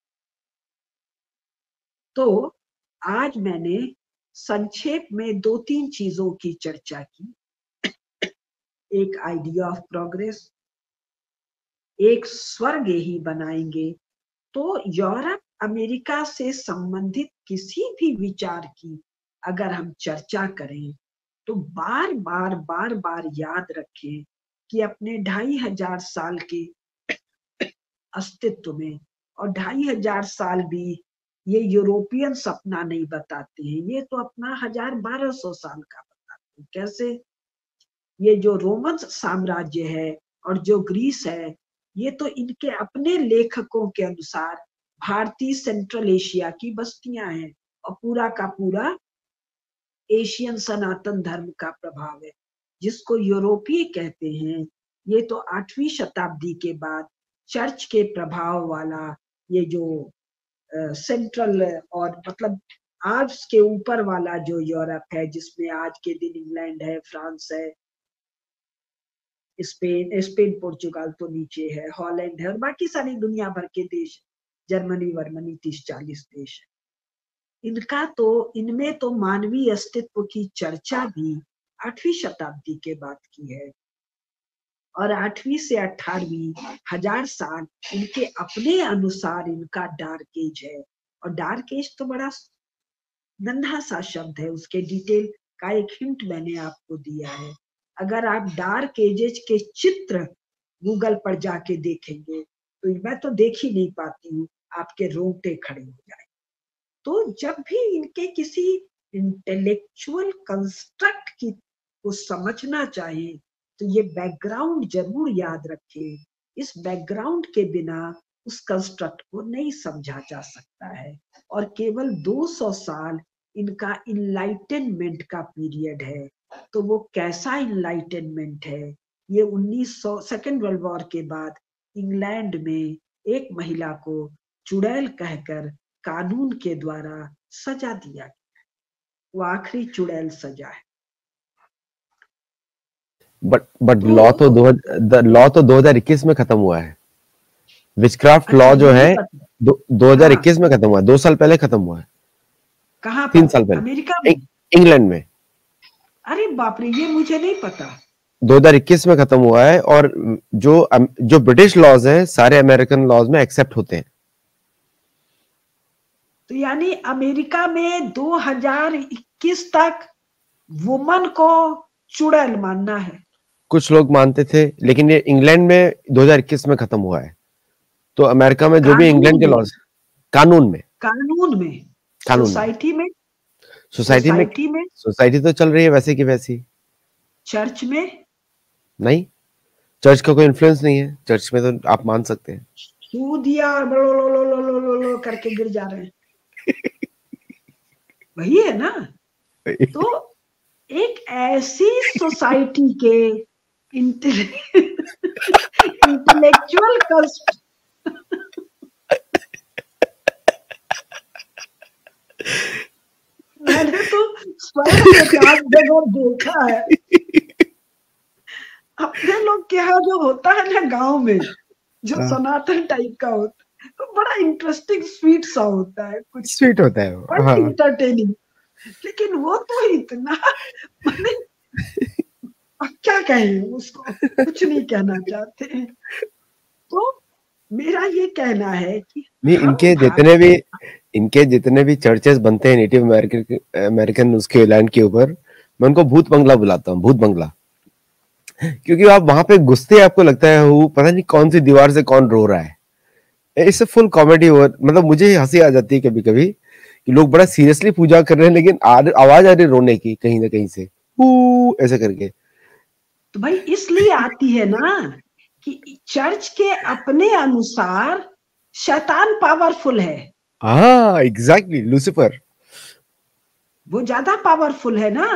Speaker 2: तो आज मैंने संक्षेप में 2-3 चीजों की चर्चा की, एक आइडिया ऑफ प्रोग्रेस, एक स्वर्ग ही बनाएंगे। तो यूरोप अमेरिका से संबंधित किसी भी विचार की अगर हम चर्चा करें तो बार बार याद रखें कि अपने 2500 साल के अस्तित्व में, और 2500 साल भी ये यूरोपियंस अपना नहीं बताते हैं, ये तो अपना 1000-1200 साल का बताते हैं। कैसे? ये जो रोमन साम्राज्य है और जो ग्रीस है, ये तो इनके अपने लेखकों के अनुसार भारतीय सेंट्रल एशिया की बस्तियां हैं, और पूरा का पूरा एशियन सनातन धर्म का प्रभाव है, जिसको यूरोपीय कहते हैं। ये तो 8वीं शताब्दी के बाद चर्च के प्रभाव वाला ये जो सेंट्रल और मतलब आज के ऊपर वाला जो यूरोप है, जिसमें आज के दिन इंग्लैंड है, फ्रांस है, स्पेन पोर्चुगल तो नीचे है, हॉलैंड है, और बाकी सारी दुनिया भर के देश, जर्मनी वर्मनी 30-40 देश है। इनमें तो मानवीय अस्तित्व की चर्चा भी 8वीं शताब्दी के बाद की है, और 8वीं से 18वीं 1000 साल इनके अपने अनुसार इनका डार्क एज है। और डार्क एज तो बड़ा नन्हा सा शब्द है, उसके डिटेल का एक हिंट मैंने आपको दिया है। अगर आप डार्क एजेस के चित्र गूगल पर जाके देखेंगे तो मैं तो देख ही नहीं पाती हूँ, आपके रोंगटे खड़े हो जाए। तो जब भी इनके किसी इंटेलेक्चुअल कंस्ट्रक्ट की को समझना चाहे तो ये बैकग्राउंड जरूर याद रखें। इस बैकग्राउंड के बिना उस कंस्ट्रक्ट को नहीं समझा जा सकता है। और केवल 200 साल इनका इनलाइटनमेंट का पीरियड है। तो वो कैसा इनलाइटनमेंट है? ये 1900 सेकेंड वर्ल्ड वॉर के बाद इंग्लैंड में एक महिला को चुड़ैल कहकर कानून के द्वारा सजा दिया गया। वो आखिरी चुड़ैल सजा है।
Speaker 1: बट लॉ तो 2021 में खत्म हुआ है। विचक्राफ्ट लॉ जो है 2021 में खत्म हुआ है, 2 साल पहले खत्म हुआ है।
Speaker 2: कहाँ पर?
Speaker 1: 3 साल पहले
Speaker 2: अमेरिका में,
Speaker 1: इंग्लैंड में।
Speaker 2: अरे बाप रे, ये मुझे नहीं पता।
Speaker 1: 2021 में खत्म हुआ है। और जो ब्रिटिश लॉज हैं सारे अमेरिकन लॉज में एक्सेप्ट होते हैं।
Speaker 2: तो यानी अमेरिका में 2021 तक वुमन को चुड़ैल मानना है।
Speaker 1: कुछ लोग मानते थे, लेकिन ये इंग्लैंड में 2021 में खत्म हुआ है। तो अमेरिका में जो भी इंग्लैंड के लॉज, कानून में सोसाइटी में सोसाइटी तो चल रही है वैसे की वैसी।
Speaker 2: चर्च में
Speaker 1: नहीं, चर्च का कोई इन्फ्लुएंस नहीं है। चर्च में तो आप मान सकते हैं।
Speaker 2: दिया करके गिर जा रहे हैं वही है ना। तो एक ऐसी सोसाइटी के इंटेलेक्चुअल मैंने तो स्वयं एकाध जगह देखा है। अपने लोग के यहाँ जो होता है ना गांव में, जो सनातन टाइप का होता है, तो बड़ा इंटरेस्टिंग स्वीट सा होता है, कुछ
Speaker 1: स्वीट होता है
Speaker 2: बड़ा इंटरटेनिंग। लेकिन वो तो इतना मैंने क्या कहें उसको, कुछ नहीं कहना चाहते हैं। तो मेरा ये कहना है कि
Speaker 1: नहीं, इनके जितने भी चर्चेस बनते हैं नेटिव अमेरिकन उसके लैंड के ऊपर, मैं उनको भूत बंगला बुलाता हूँ, भूत बंगला। क्योंकि आप वहां पे घुसते आपको लगता है वो पता नहीं कौन सी दीवार से कौन रो रहा है। इससे फुल कॉमेडी हो, मतलब मुझे हंसी आ जाती है कभी कभी कि लोग बड़ा सीरियसली पूजा कर रहे हैं, लेकिन आवाज आ रही रोने की कहीं ना कहीं से, ऐसे करके।
Speaker 2: तो भाई इसलिए आती है ना कि चर्च के अपने अनुसार शैतान पावरफुल है।
Speaker 1: हाँ एग्जैक्टली, लूसीफर
Speaker 2: वो ज्यादा पावरफुल है ना।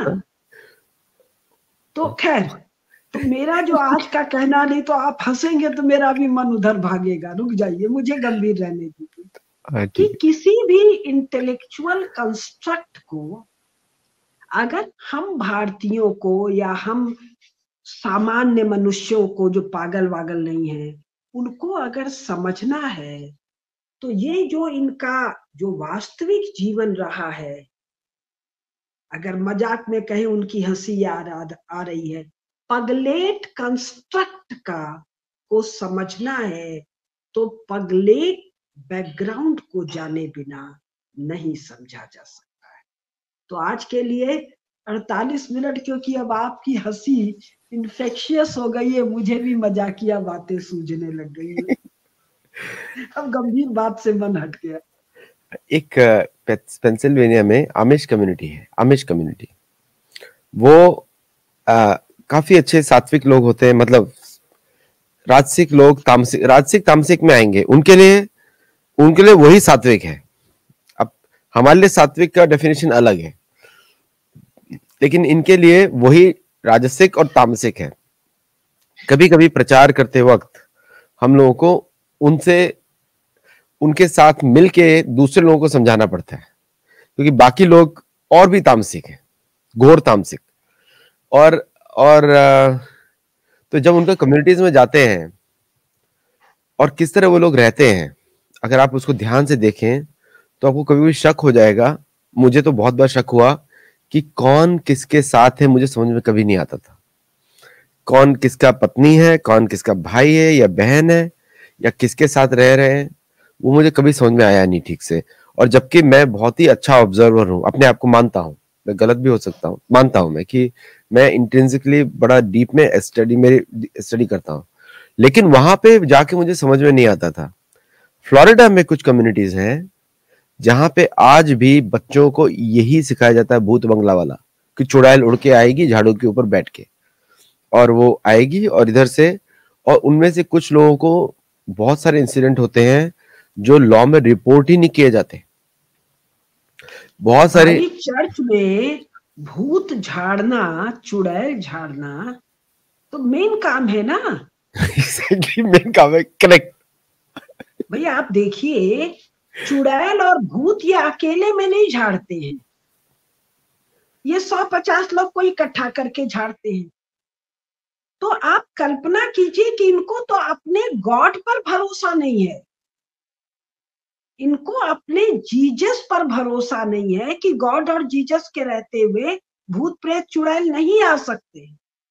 Speaker 2: तो खैर, तो मेरा जो आज का कहना, नहीं तो आप हंसेंगे तो मेरा भी मन उधर भागेगा। रुक जाइए, मुझे गंभीर रहने दीजिए। कि किसी भी इंटेलेक्चुअल कंस्ट्रक्ट को अगर हम भारतीयों को या हम सामान्य मनुष्यों को जो पागल वागल नहीं है, उनको अगर समझना है तो ये जो इनका जो वास्तविक जीवन रहा है, अगर मजाक में कहें उनकी हंसी आ रही है, पगलेट कंस्ट्रक्ट का को समझना है तो पगलेट बैकग्राउंड को जाने बिना नहीं समझा जा सकता है। तो आज के लिए 48 मिनट, क्योंकि अब आपकी हंसी इन्फेक्शियस हो गई है, मुझे भी मजाकिया बातें सूझने लग गई है। अब गंभीर बात से मन हट गया।
Speaker 1: एक पेंसिल्वेनिया में आमिश कम्युनिटी है, आमिश कम्युनिटी। वो काफी अच्छे सात्विक लोग होते हैं, मतलब राजसिक लोग राजसिक तामसिक में आएंगे, उनके लिए वही सात्विक है। अब हमारे लिए सात्विक का डेफिनेशन अलग है, लेकिन इनके लिए वही राजसिक और तामसिक है। कभी कभी प्रचार करते वक्त हम लोगों को उनके साथ मिलके दूसरे लोगों को समझाना पड़ता है, क्योंकि बाकी लोग और भी तामसिक हैं, घोर तामसिक। और तो जब उनके कम्युनिटीज में जाते हैं और किस तरह वो लोग रहते हैं, अगर आप उसको ध्यान से देखें तो आपको कभी भी शक हो जाएगा। मुझे तो बहुत बार शक हुआ कि कौन किसके साथ है, मुझे समझ में कभी नहीं आता था। कौन किसका पत्नी है, कौन किसका भाई है या बहन है, या किसके साथ रह रहे हैं, वो मुझे कभी समझ में आया नहीं ठीक से। और जबकि मैं बहुत ही अच्छा ऑब्जर्वर हूँ, अपने आप को मानता हूँ, मैं गलत भी हो सकता हूँ, मानता हूँ मैं कि मैं इंट्रिंसिकली बड़ा डीप में स्टडी करता हूँ, लेकिन वहां पे जाके मुझे समझ में नहीं आता था। फ्लोरिडा में कुछ कम्युनिटीज हैं जहां पे आज भी बच्चों को यही सिखाया जाता है, भूत बंगला वाला, कि चुड़ैल उड़ के आएगी झाड़ू के ऊपर बैठ के, और वो आएगी और इधर से, और उनमें से कुछ लोगों को बहुत सारे इंसिडेंट होते हैं जो लॉ में रिपोर्ट ही नहीं किए जाते। बहुत सारे
Speaker 2: भाई चर्च में भूत झाड़ना, चुड़ैल झाड़ना तो मेन काम है ना।
Speaker 1: एग्जैक्टली मेन काम है, करेक्ट।
Speaker 2: भैया आप देखिए, चुड़ैल और भूत ये अकेले में नहीं झाड़ते हैं, ये 150 लोग को इकट्ठा करके झाड़ते हैं। तो आप कल्पना कीजिए कि इनको तो अपने गॉड पर भरोसा नहीं है, इनको अपने जीसस पर भरोसा नहीं है कि गॉड और जीसस के रहते हुए भूत प्रेत चुड़ैल नहीं आ सकते।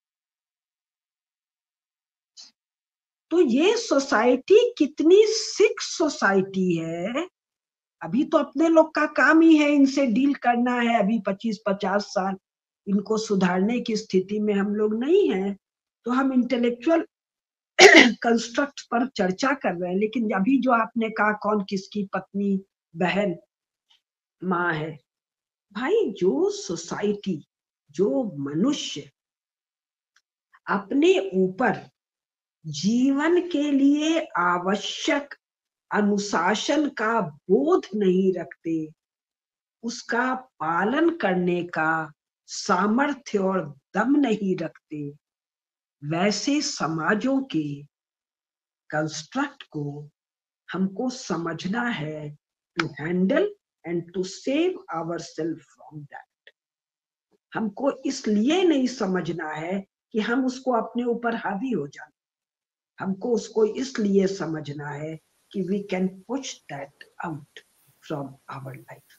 Speaker 2: तो ये सोसाइटी कितनी सिक सोसाइटी है। अभी तो अपने लोग का काम ही है इनसे डील करना है, अभी 25-50 साल इनको सुधारने की स्थिति में हम लोग नहीं हैं, तो हम इंटेलेक्चुअल कंस्ट्रक्ट पर चर्चा कर रहे हैं। लेकिन अभी जो आपने कहा कौन किसकी पत्नी, बहन, माँ है, भाई जो सोसाइटी, जो मनुष्य अपने ऊपर जीवन के लिए आवश्यक अनुशासन का बोध नहीं रखते, उसका पालन करने का सामर्थ्य और दम नहीं रखते, वैसे समाजों के कंस्ट्रक्ट को हमको समझना है, to handle and to save ourselves from that. हमको इसलिए नहीं समझना है कि हम उसको अपने ऊपर हावी हो जाए, हमको उसको इसलिए समझना है कि we can push that out from our life.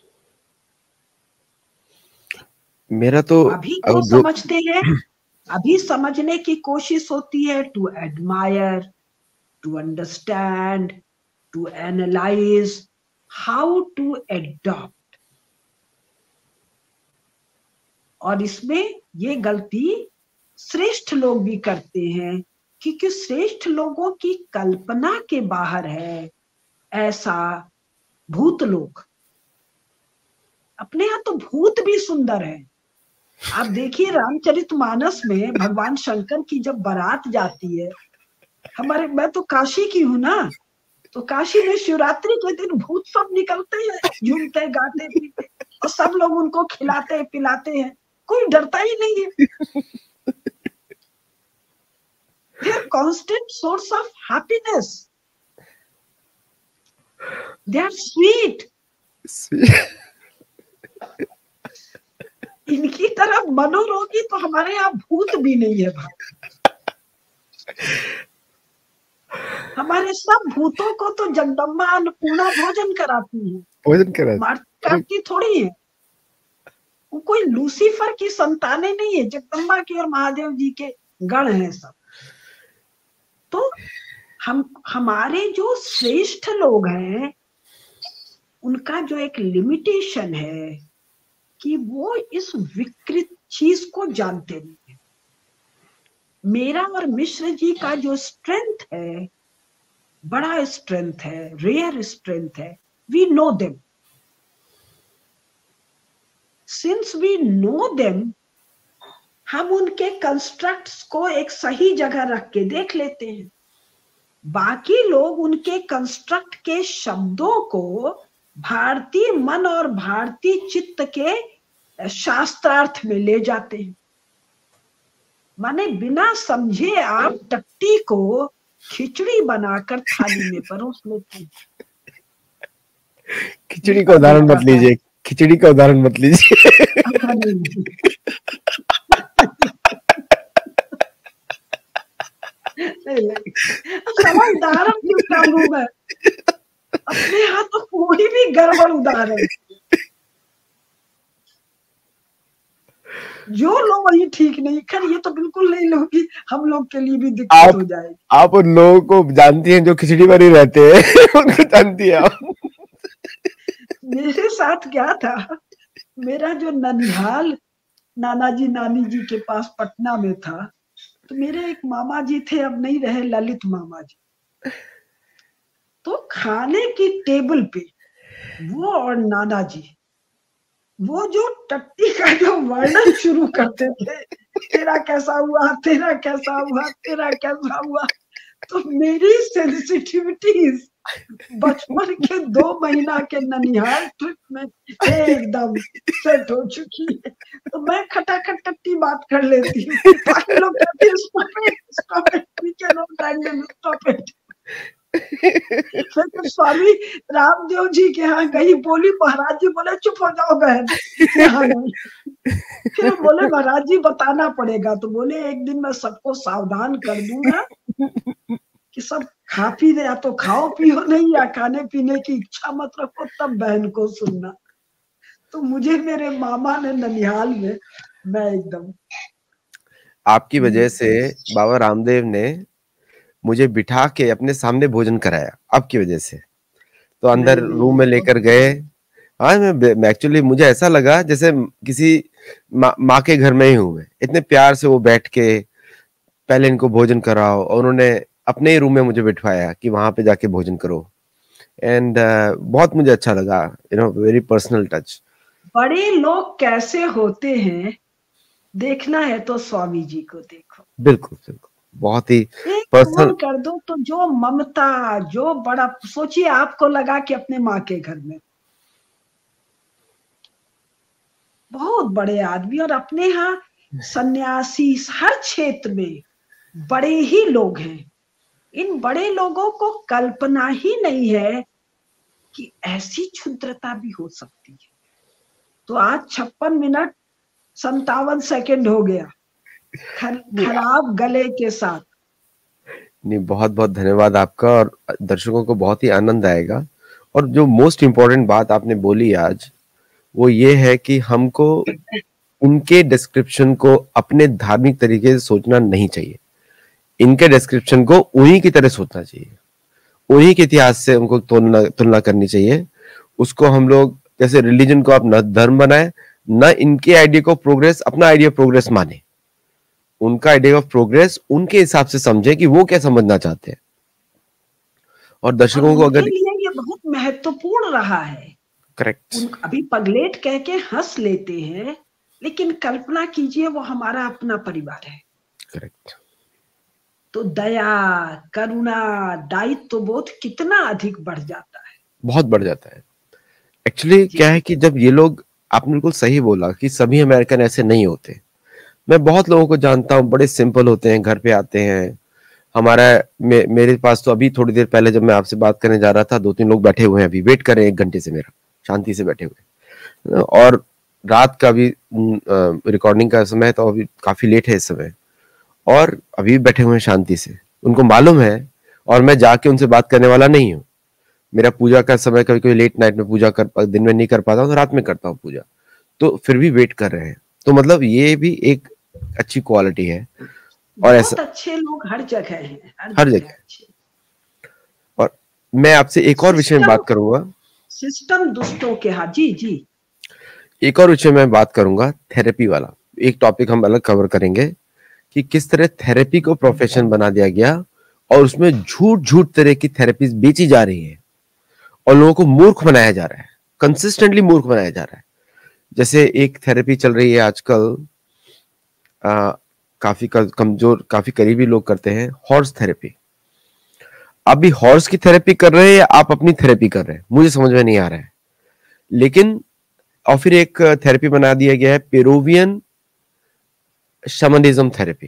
Speaker 1: मेरा तो
Speaker 2: अभी क्यों समझते हैं, अभी समझने की कोशिश होती है to admire, to understand, to analyse, how to adopt. और इसमें ये गलती श्रेष्ठ लोग भी करते हैं, क्योंकि श्रेष्ठ लोगों की कल्पना के बाहर है ऐसा भूत लोग। अपने यहाँ तो भूत भी सुंदर है। आप देखिए रामचरितमानस में भगवान शंकर की जब बारात जाती है, हमारे, मैं तो काशी की हूँ ना, तो काशी में शिवरात्रि के दिन भूत सब निकलते हैं, झूमते गाते पीते, और सब लोग उनको खिलाते पिलाते हैं, कोई डरता ही नहीं है। They are constant source of happiness. They are sweet. इनकी तरह मनोरोगी तो हमारे यहाँ भूत भी नहीं है भाई। हमारे सब भूतों को तो जगदम्बा अन्नपूर्णा भोजन कराती है,
Speaker 1: भोजन कराती
Speaker 2: थोड़ी है। वो कोई लूसीफर की संतानें नहीं है, जगदम्बा की और महादेव जी के गण हैं सब। तो हमारे जो श्रेष्ठ लोग हैं, उनका जो एक लिमिटेशन है कि वो इस विकृत चीज को जानते नहीं है। मेरा और मिश्र जी का जो स्ट्रेंथ है, बड़ा स्ट्रेंथ है, रेयर स्ट्रेंथ है, we know them. Since we know them, हम उनके कंस्ट्रक्ट्स को एक सही जगह रख के देख लेते हैं। बाकी लोग उनके कंस्ट्रक्ट के शब्दों को भारतीय मन और भारतीय चित्त के शास्त्रार्थ में ले जाते हैं। माने बिना समझे आप टट्टी को खिचड़ी बनाकर थाली में परोस लेते हैं।
Speaker 1: खिचड़ी का उदाहरण मत लीजिए, खिचड़ी का उदाहरण मत लीजिए।
Speaker 2: सवाल उदाहरण क्यों डालूं मैं, अपने यहाँ तो कोई भी गड़बड़ उदाहरण, जो लो वही ठीक नहीं। खैर ये तो बिल्कुल नहीं लोगी, हम लोग के लिए भी दिक्कत हो जाएगी।
Speaker 1: आप उन लोगों को जानती हैं जो खिचड़ी पर ही रहते हैं, उनको जानती है आप।
Speaker 2: मेरे साथ क्या था, मेरा जो ननिहाल नाना जी नानी जी के पास पटना में था, तो मेरे एक मामा जी थे, अब नहीं रहे, ललित मामा जी। तो खाने की टेबल पे वो और नाना जी, वो जो टट्टी का जो वर्णन शुरू करते थे, तेरा कैसा हुआ, तेरा कैसा हुआ, तेरा कैसा हुआ, तो मेरी सेंसिटिविटीज बचपन के 2 महीना के ननिहाल ट्रिप में एकदम सेट हो चुकी है। तो मैं खटाखट टट्टी बात कर लेती हूँ, बाकी लोग कहते हैं stop it, we can not handle, stop it. फिर तो स्वामी रामदेव जी के यहाँ गई, बोली महाराज जी बोले चुप हो जाओ बहन, यहाँ गई। फिर बोले महाराज जी बताना पड़ेगा, तो बोले एक दिन मैं सबको सावधान कर दूंगा कि सब खा पी दे, या तो खाओ पियो नहीं, या खाने पीने की इच्छा मत रखो, तब बहन को सुनना। तो मुझे मेरे मामा ने ननिहाल में, मैं एकदम,
Speaker 1: आपकी वजह से बाबा रामदेव ने मुझे बिठा के अपने सामने भोजन कराया, आपकी वजह से। तो अंदर रूम में लेकर गए। हाँ, मैं एक्चुअली मुझे ऐसा लगा जैसे किसी माँ के घर में ही हूँ मैं। इतने प्यार से वो बैठ के पहले इनको भोजन कराओ, और उन्होंने अपने ही रूम में मुझे बिठवाया कि वहां पे जाके भोजन करो। एंड बहुत मुझे अच्छा लगा, वेरी पर्सनल टच।
Speaker 2: बड़े लोग कैसे होते हैं देखना है तो स्वामी जी को देखो।
Speaker 1: बिल्कुल बिल्कुल, बहुत ही
Speaker 2: एक
Speaker 1: पर्सनल।
Speaker 2: फोन कर दो तो जो ममता, जो बड़ा, सोचिए आपको लगा कि अपने माँ के घर में बहुत बड़े आदमी, और अपने यहाँ सन्यासी हर क्षेत्र में बड़े ही लोग हैं। इन बड़े लोगों को कल्पना ही नहीं है कि ऐसी क्षुद्रता भी हो सकती है। तो आज 56 मिनट 57 सेकंड हो गया खराब गले के साथ।
Speaker 1: नहीं, बहुत बहुत धन्यवाद आपका, और दर्शकों को बहुत ही आनंद आएगा। और जो मोस्ट इम्पोर्टेंट बात आपने बोली आज, वो ये है कि हमको उनके डिस्क्रिप्शन को अपने धार्मिक तरीके से सोचना नहीं चाहिए। इनके डिस्क्रिप्शन को उन्हीं की तरह सोचना चाहिए, उन्हीं के इतिहास से उनको तुलना करनी चाहिए। उसको हम लोग जैसे रिलीजन को आप न धर्म बनाए, न इनके आइडिया को प्रोग्रेस, अपना आइडिया प्रोग्रेस माने। उनका आइडिया ऑफ प्रोग्रेस उनके हिसाब से समझे कि वो क्या समझना चाहते हैं। और दर्शकों को
Speaker 2: उनके
Speaker 1: अगर
Speaker 2: लिए ये बहुत महत्वपूर्ण रहा है।
Speaker 1: करेक्ट
Speaker 2: अभी पगलेट कह के हंस लेते हैं, लेकिन कल्पना कीजिए वो हमारा अपना परिवार है।
Speaker 1: करेक्ट,
Speaker 2: तो दया, करुणा, दायित्व बोध कितना अधिक बढ़ जाता है,
Speaker 1: बहुत बढ़ जाता है। एक्चुअली क्या है कि जब ये लोग, आपने बिल्कुल सही बोला कि सभी अमेरिकन ऐसे नहीं होते। मैं बहुत लोगों को जानता हूँ, बड़े सिंपल होते हैं, घर पे आते हैं। हमारा मेरे पास तो अभी थोड़ी देर पहले जब मैं आपसे बात करने जा रहा था, 2-3 लोग बैठे हुए हैं, अभी वेट कर रहे हैं 1 घंटे से मेरा, शांति से बैठे हुए। और रात का भी रिकॉर्डिंग का समय, तो अभी काफी लेट है इस समय, और अभी बैठे हुए हैं शांति से। उनको मालूम है, और मैं जाके उनसे बात करने वाला नहीं हूँ। मेरा पूजा का समय कभी कभी लेट नाइट में पूजा दिन में नहीं कर पाता हूँ, तो रात में करता हूँ पूजा। तो फिर भी वेट कर रहे हैं, तो मतलब ये भी एक अच्छी क्वालिटी है। और ऐसा
Speaker 2: बहुत अच्छे लोग हर जगह हैं,
Speaker 1: हर जगह।
Speaker 2: अच्छे।
Speaker 1: और मैं आपसे एक और विषय में बात करूंगा,
Speaker 2: सिस्टम दुष्टों के हाथ। जी जी,
Speaker 1: एक और विषय में बात करूंगा, थेरेपी वाला। एक टॉपिक हम अलग कवर करेंगे कि किस तरह थेरेपी को प्रोफेशन बना दिया गया, और उसमें झूठ झूठ तरह की थेरेपीज बेची जा रही है, और लोगों को मूर्ख बनाया जा रहा है, कंसिस्टेंटली मूर्ख बनाया जा रहा है। जैसे एक थेरेपी चल रही है आजकल, काफी कमजोर, काफी करीबी लोग करते हैं, हॉर्स थेरेपी। आप भी हॉर्स की थेरेपी कर रहे हैं या आप अपनी थेरेपी कर रहे हैं, मुझे समझ में नहीं आ रहा है। लेकिन और फिर एक थेरेपी बना दिया गया है, पेरुवियन शमनिज्म थेरेपी।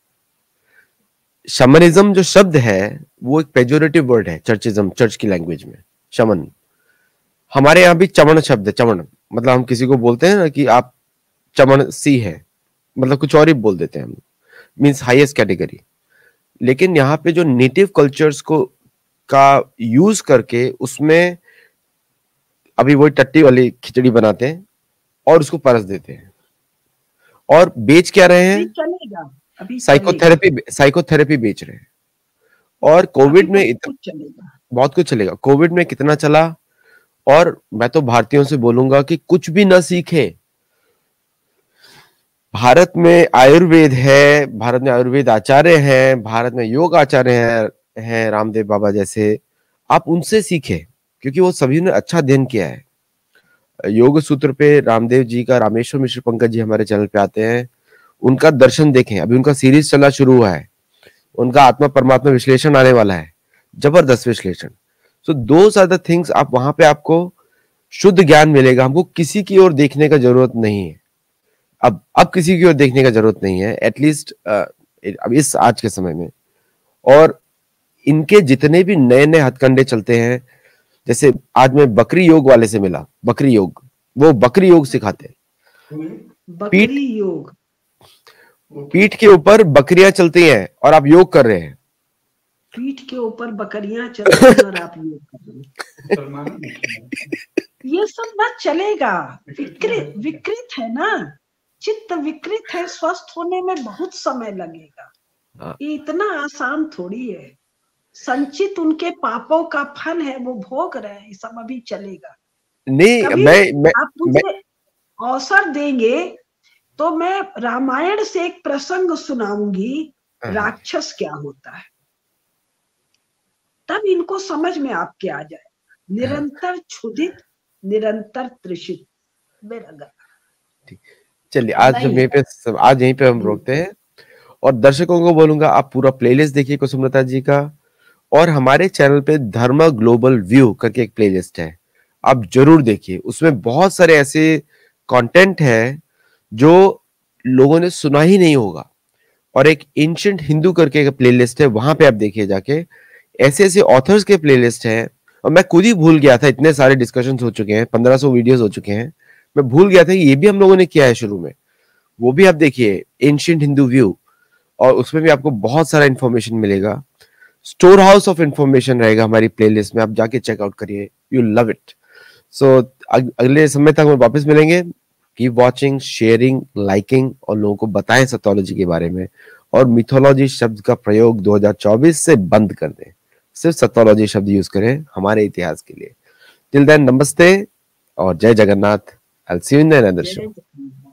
Speaker 1: शमनिज्म जो शब्द है वो एक पेजोरेटिव वर्ड है चर्चिज्म, चर्च की लैंग्वेज में। शमन, हमारे यहाँ भी चमन शब्द है। चमन मतलब हम किसी को बोलते हैं ना कि आप चमन सी है, मतलब कुछ और ही बोल देते हैं हम, मीन्स हाईएस्ट कैटेगरी। लेकिन यहाँ पे जो नेटिव कल्चर्स को का यूज करके उसमें अभी वही टट्टी वाली खिचड़ी बनाते हैं और उसको परस देते हैं, और बेच क्या रहे हैं,
Speaker 2: चलेगा, अभी
Speaker 1: साइकोथेरेपी बेच रहे हैं। और कोविड में
Speaker 2: कुछ चलेगा।
Speaker 1: बहुत कुछ चलेगा। कोविड में कितना चला, और मैं तो भारतीयों से बोलूंगा कि कुछ भी ना सीखे। भारत में आयुर्वेद है, भारत में आयुर्वेद आचार्य हैं, भारत में योग आचार्य हैं रामदेव बाबा जैसे, आप उनसे सीखें, क्योंकि वो सभी ने अच्छा अध्ययन किया है। योग सूत्र पे रामदेव जी का, रामेश्वर मिश्र पंकज जी हमारे चैनल पे आते हैं, उनका दर्शन देखें, अभी उनका सीरीज चलना शुरू हुआ है, उनका आत्मा परमात्मा विश्लेषण आने वाला है, जबरदस्त विश्लेषण। So those are the things, आप वहां पे आपको शुद्ध ज्ञान मिलेगा। हमको किसी की ओर देखने का जरूरत नहीं है, अब किसी की ओर देखने का जरूरत नहीं है, एटलीस्ट अब इस आज के समय में। और इनके जितने भी नए नए हथकंडे चलते हैं, जैसे आज मैं बकरी योग वाले से मिला, बकरी योग, वो बकरी योग सिखाते हैं।
Speaker 2: बकरी योग,
Speaker 1: पीठ के ऊपर बकरियां चलती हैं और आप योग कर रहे हैं।
Speaker 2: पीठ के ऊपर बकरियां चल रही हैं और आप योग कर रहे हैं। ये सब ना चलेगा, विकृत है ना, चित्त विकृत है, स्वस्थ होने में बहुत समय लगेगा। ये इतना आसान थोड़ी है। संचित उनके पापों का फल है, वो भोग रहे हैं, सब अभी चलेगा
Speaker 1: नहीं।
Speaker 2: कभी आप मुझे अवसर देंगे तो मैं रामायण से एक प्रसंग सुनाऊंगी, राक्षस क्या होता है, तब इनको समझ में आपके आ जाए। निरंतर क्षुधित, निरंतर तृषित, मेरा गला।
Speaker 1: चलिए आज यहीं पे हम रोकते हैं, और दर्शकों को बोलूंगा आप पूरा प्लेलिस्ट देखिए कुसुमलता जी का, और हमारे चैनल पे धर्म ग्लोबल व्यू करके एक प्लेलिस्ट है, आप जरूर देखिए। उसमें बहुत सारे ऐसे कंटेंट है जो लोगों ने सुना ही नहीं होगा, और एक एंशिएंट हिंदू करके एक प्लेलिस्ट है, वहां पे आप देखिए जाके, ऐसे ऐसे ऑथर्स के प्लेलिस्ट है। और मैं खुद ही भूल गया था, इतने सारे डिस्कशंस हो चुके हैं, 1500 वीडियोस हो चुके हैं, मैं भूल गया था कि ये भी हम लोगों ने किया है शुरू में। वो भी आप देखिए, एंशिएंट हिंदू व्यू, और उसमें भी आपको बहुत सारा इंफॉर्मेशन मिलेगा। स्टोर हाउस ऑफ इंफॉर्मेशन रहेगा हमारी प्लेलिस्ट में, आप जाके चेकआउट करिए, यू लव इट। सो अगले समय तक हम वापस मिलेंगे। कीप वॉचिंग, शेयरिंग, लाइकिंग, और लोगों को बताएं सतोलॉजी के बारे में, और मिथोलॉजी शब्द का प्रयोग 2024 से बंद कर दें, सिर्फ सतोलॉजी शब्द यूज करें हमारे इतिहास के लिए। टिल देन, नमस्ते और जय Jagannath. I'll see you in another show.